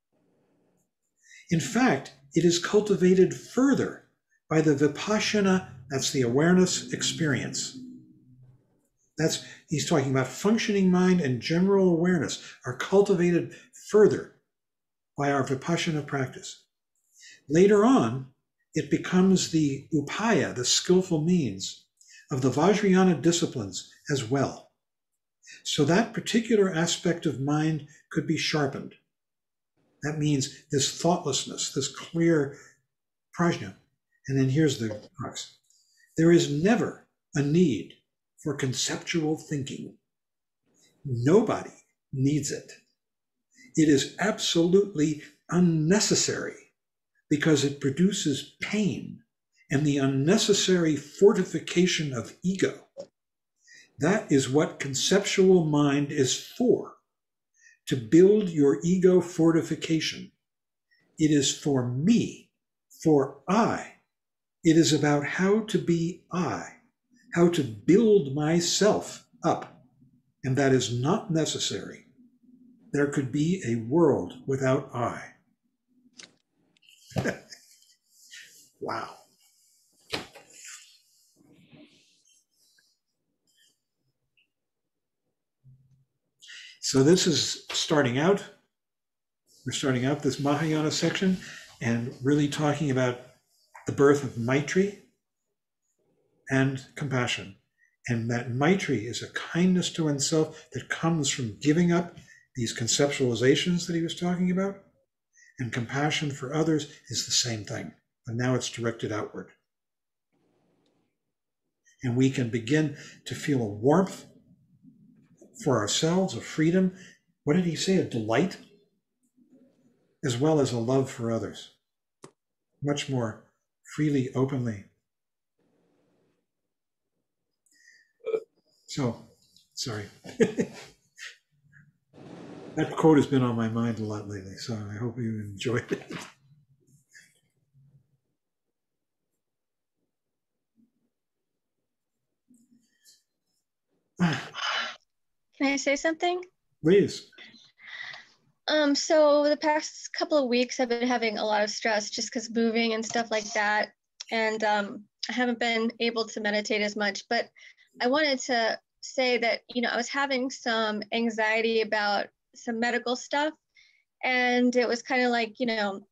A: In fact, it is cultivated further by the vipassana, that's the awareness experience. That's, he's talking about functioning mind and general awareness are cultivated further by our vipassana practice. Later on, it becomes the upaya, the skillful means of the Vajrayana disciplines as well. So that particular aspect of mind could be sharpened. That means this thoughtlessness, this clear prajna. And then here's the crux. There is never a need for conceptual thinking. Nobody needs it. It is absolutely unnecessary because it produces pain and the unnecessary fortification of ego. That is what conceptual mind is for, to build your ego fortification. It is for me, for I. It is about how to be I, how to build myself up, and that is not necessary. There could be a world without I. Wow. So this is starting out. We're starting out this Mahayana section and really talking about the birth of Maitri and compassion. And that Maitri is a kindness to oneself that comes from giving up these conceptualizations that he was talking about. And compassion for others is the same thing, but now it's directed outward. And we can begin to feel a warmth for ourselves, a freedom. What did he say? A delight, as well as a love for others. Much more freely, openly. So, sorry. That quote has been on my mind a lot lately, so I hope you enjoyed it.
H: Can I say something?
A: Please.
H: Um, so the past couple of weeks I've been having a lot of stress just because moving and stuff like that. And um, I haven't been able to meditate as much, but I wanted to say that, you know, I was having some anxiety about some medical stuff. And it was kind of like, you know,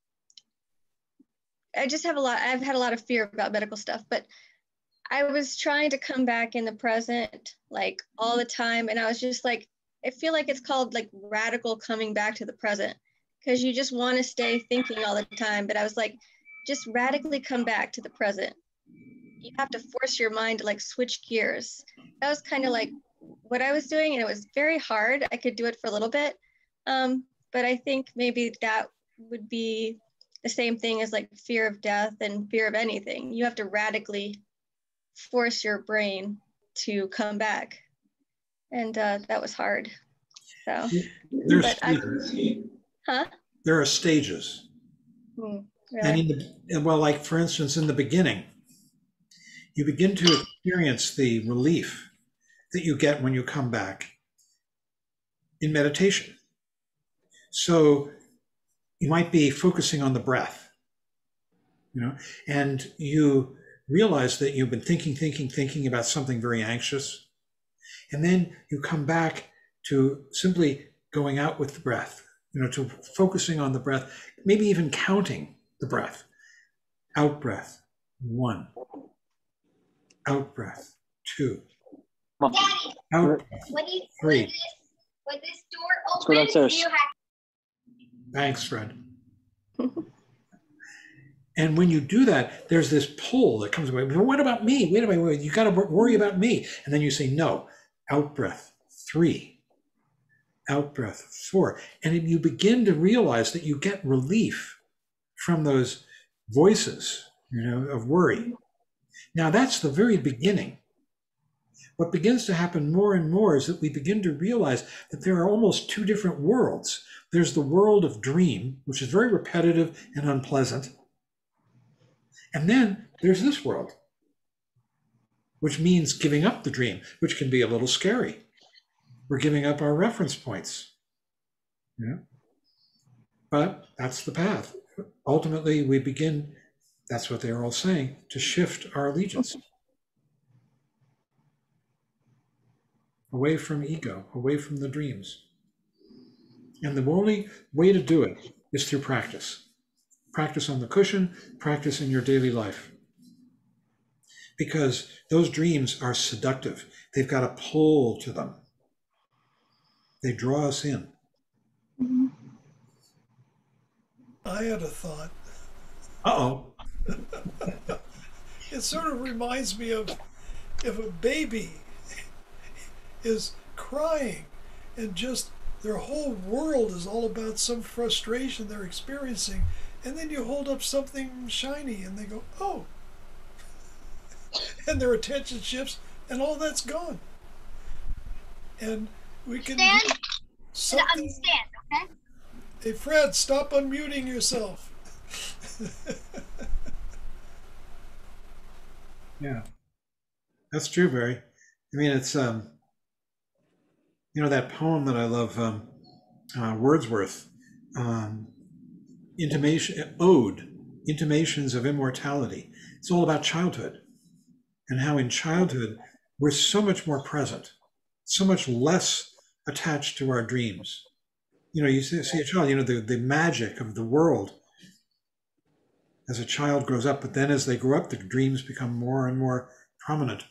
H: I just have a lot, I've had a lot of fear about medical stuff, but I was trying to come back in the present, like all the time. And I was just like, I feel like it's called like radical coming back to the present, because you just want to stay thinking all the time. But I was like, just radically come back to the present. You have to force your mind to like switch gears. That was kind of like what I was doing. And it was very hard. I could do it for a little bit. Um, but I think maybe that would be the same thing as like fear of death and fear of anything. You have to radically force your brain to come back. And uh, that was hard. So,
A: There's
H: but I, huh?
A: There are stages.
H: Hmm,
A: And
H: really?
A: in the, well, like for instance, in the beginning, you begin to experience the relief that you get when you come back in meditation. So you might be focusing on the breath, you know, and you realize that you've been thinking, thinking, thinking about something very anxious. And then you come back to simply going out with the breath, you know, to focusing on the breath, maybe even counting the breath. Out breath, one. Out breath, two.
I: Daddy,
A: Out breath,
I: when you
A: three.
I: when this when this door
E: Let's go
I: opens,
E: downstairs.
I: you have
A: Thanks, Fred. And when you do that, there's this pull that comes away. Well, what about me? Wait a minute, wait, you got to worry about me. And then you say, no, out breath, three, out breath, four. And then you begin to realize that you get relief from those voices, you know, of worry. Now that's the very beginning. What begins to happen more and more is that we begin to realize that there are almost two different worlds. There's the world of dream, which is very repetitive and unpleasant. And then there's this world, which means giving up the dream, which can be a little scary. We're giving up our reference points. You know? But that's the path. Ultimately, we begin, that's what they're all saying, to shift our allegiance. Away from ego, away from the dreams. And the only way to do it is through practice. Practice on the cushion, practice in your daily life. Because those dreams are seductive. They've got a pull to them. They draw us in.
B: I had a thought.
A: Uh-oh.
B: It sort of reminds me of if a baby is crying and just their whole world is all about some frustration they're experiencing, and then you hold up something shiny and they go, oh, and their attention shifts and all that's gone. And we can
I: stand
B: do
I: and
B: something.
I: understand, okay?
B: Hey Fred, stop unmuting yourself.
A: Yeah, that's true, Barry. I mean, it's, um, you know, that poem that I love, um, uh, Wordsworth, um, intimation, ode, intimations of immortality. It's all about childhood and how in childhood we're so much more present, so much less attached to our dreams. You know, you see, see a child, you know, the, the magic of the world as a child grows up, but then as they grow up, the dreams become more and more prominent.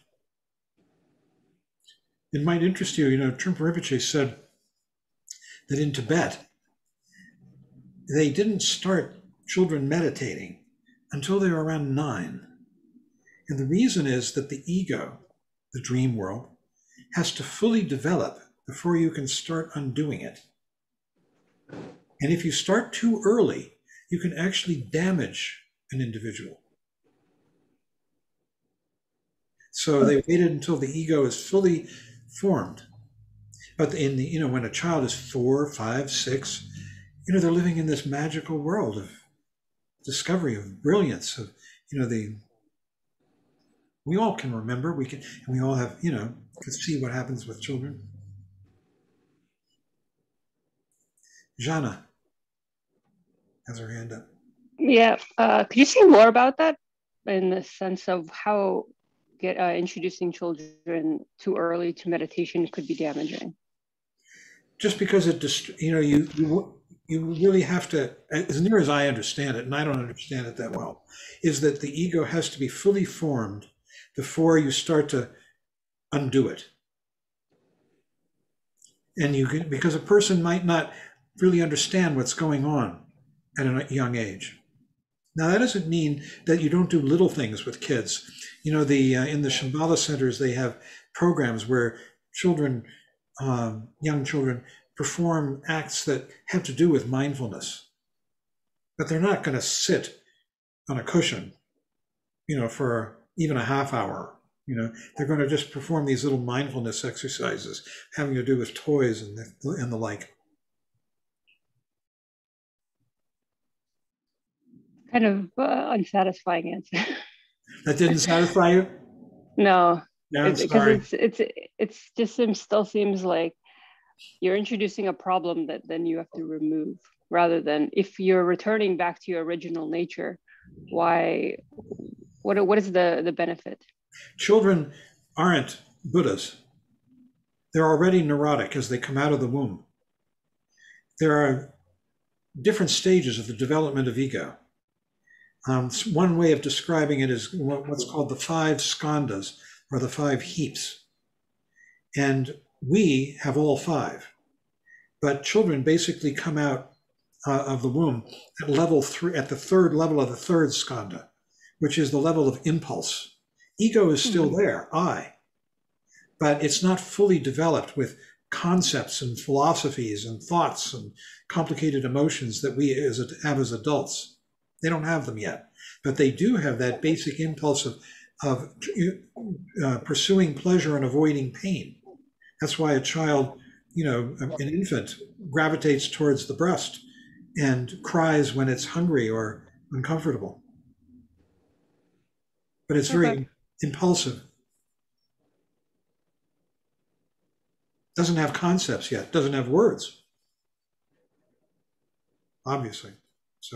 A: It might interest you, you know, Trungpa Rinpoche said that in Tibet, they didn't start children meditating until they were around nine. And the reason is that the ego, the dream world, has to fully develop before you can start undoing it. And if you start too early, you can actually damage an individual. So they waited until the ego is fully formed. But in the, you know, when a child is four, five, six, you know, they're living in this magical world of discovery, of brilliance, of, you know, the, we all can remember, we can, and we all have, you know, can see what happens with children. Jana has her hand up.
G: Yeah, uh, could you say more about that in the sense of how get uh, introducing children too early to meditation could be damaging?
A: Just because it, dist- you know, you, you you really have to, as near as I understand it, and I don't understand it that well, is that the ego has to be fully formed before you start to undo it. And you can, because a person might not really understand what's going on at a young age. Now, that doesn't mean that you don't do little things with kids. You know, the uh, in the Shambhala centers, they have programs where children, um, young children, perform acts that have to do with mindfulness. But they're not going to sit on a cushion, you know, for even a half hour. You know, they're going to just perform these little mindfulness exercises having to do with toys and the, and the like.
G: Kind of uh, unsatisfying answer.
A: That didn't satisfy you?
G: No,
A: No, I'm
G: because
A: sorry.
G: it's it's it's just seems still seems like you're introducing a problem that then you have to remove, rather than if you're returning back to your original nature. Why? What what is the the benefit?
A: Children aren't Buddhas. They're already neurotic as they come out of the womb. There are different stages of the development of ego. Um, one way of describing it is what's called the five skandhas, or the five heaps. And we have all five. But children basically come out uh, of the womb at level three, at the third level of the third skandha, which is the level of impulse. Ego is still
G: Mm-hmm.
A: there, I, but it's not fully developed with concepts and philosophies and thoughts and complicated emotions that we as, have as adults. They don't have them yet, but they do have that basic impulse of, of uh, pursuing pleasure and avoiding pain. That's why a child, you know, an infant gravitates towards the breast and cries when it's hungry or uncomfortable. But it's very
G: Okay.
A: impulsive. Doesn't have concepts yet, doesn't have words, obviously. So,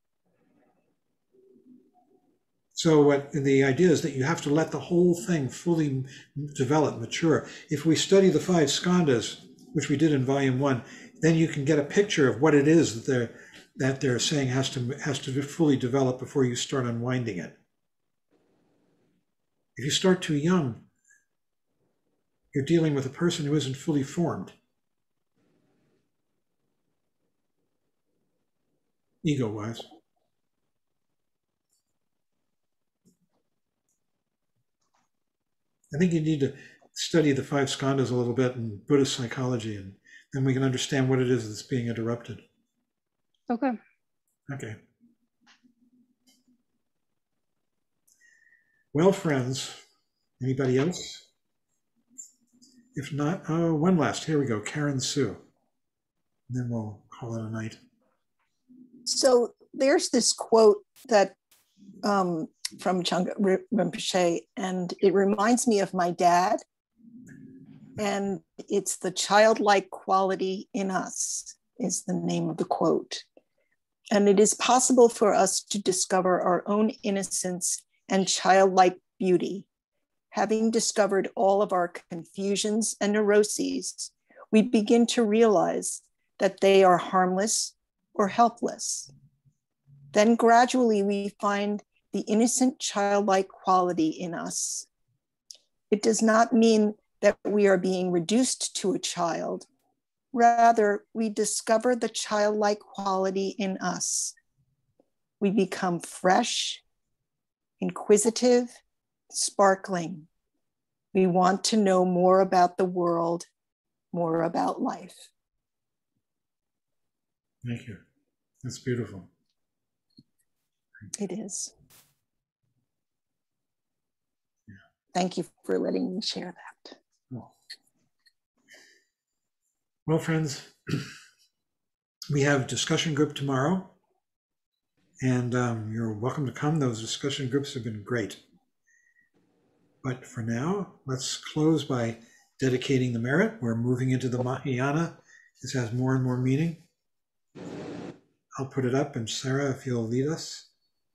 A: so what the idea is that you have to let the whole thing fully develop, mature. If we study the five skandhas, which we did in volume one, then you can get a picture of what it is that they're that they're saying has to has to fully develop before you start unwinding it. If you start too young, you're dealing with a person who isn't fully formed, ego-wise. I think you need to study the five skandhas a little bit in Buddhist psychology, and then we can understand what it is that's being interrupted.
G: Okay.
A: Okay. Well, friends, anybody else? If not, oh, one last. Here we go. Karen Sue. And then we'll call it a night.
J: So there's this quote that um, from Changpa Rinpoche, and it reminds me of my dad. And it's the childlike quality in us is the name of the quote. And it is possible for us to discover our own innocence and childlike beauty. Having discovered all of our confusions and neuroses, we begin to realize that they are harmless or helpless. Then gradually we find the innocent childlike quality in us. It does not mean that we are being reduced to a child. Rather, we discover the childlike quality in us. We become fresh, inquisitive, sparkling. We want to know more about the world, more about life.
A: Thank you. That's beautiful.
J: It is.
A: Yeah.
J: Thank you for letting me share that.
A: Oh. Well, friends, we have discussion group tomorrow, and um, you're welcome to come. Those discussion groups have been great. But for now, let's close by dedicating the merit. We're moving into the Mahayana. This has more and more meaning. I'll put it up, and Sarah, if you'll lead us.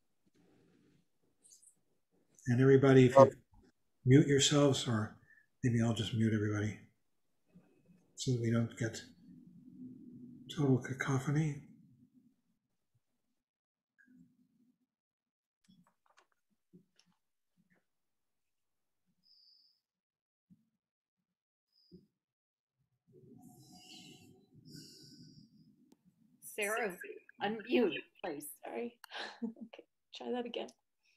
A: And everybody, if you mute yourselves, or maybe I'll just mute everybody so that we don't get total cacophony.
K: Sarah, unmute, please. Sorry. Okay, try that again.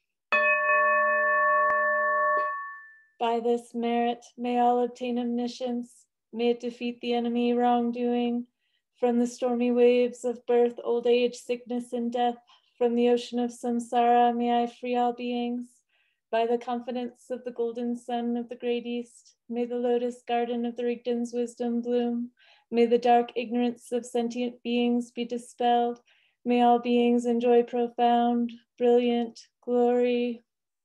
K: By this merit, may all obtain omniscience, may it defeat the enemy wrongdoing. From the stormy waves of birth, old age, sickness, and death, from the ocean of samsara, may I free all beings. By the confidence of the golden sun of the great east, may the lotus garden of the Rigden's wisdom bloom. May the dark ignorance of sentient beings be dispelled. May all beings enjoy profound, brilliant glory.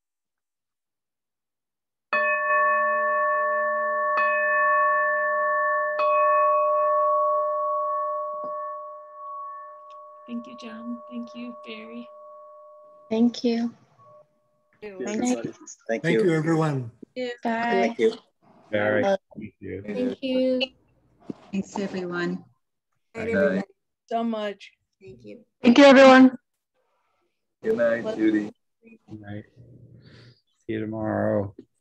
K: Thank you, John. Thank you, Barry.
H: Thank you.
F: Thank you.
E: Thank
A: Thank you, everyone.
H: Bye.
E: Thank you.
L: Very.
F: Bye.
L: Thank you.
C: Thank you.
M: Thanks, everyone.
E: Good night.
J: So much.
M: Thank you.
G: Thank you, everyone.
E: Good night, Judy.
L: Good night. See you tomorrow.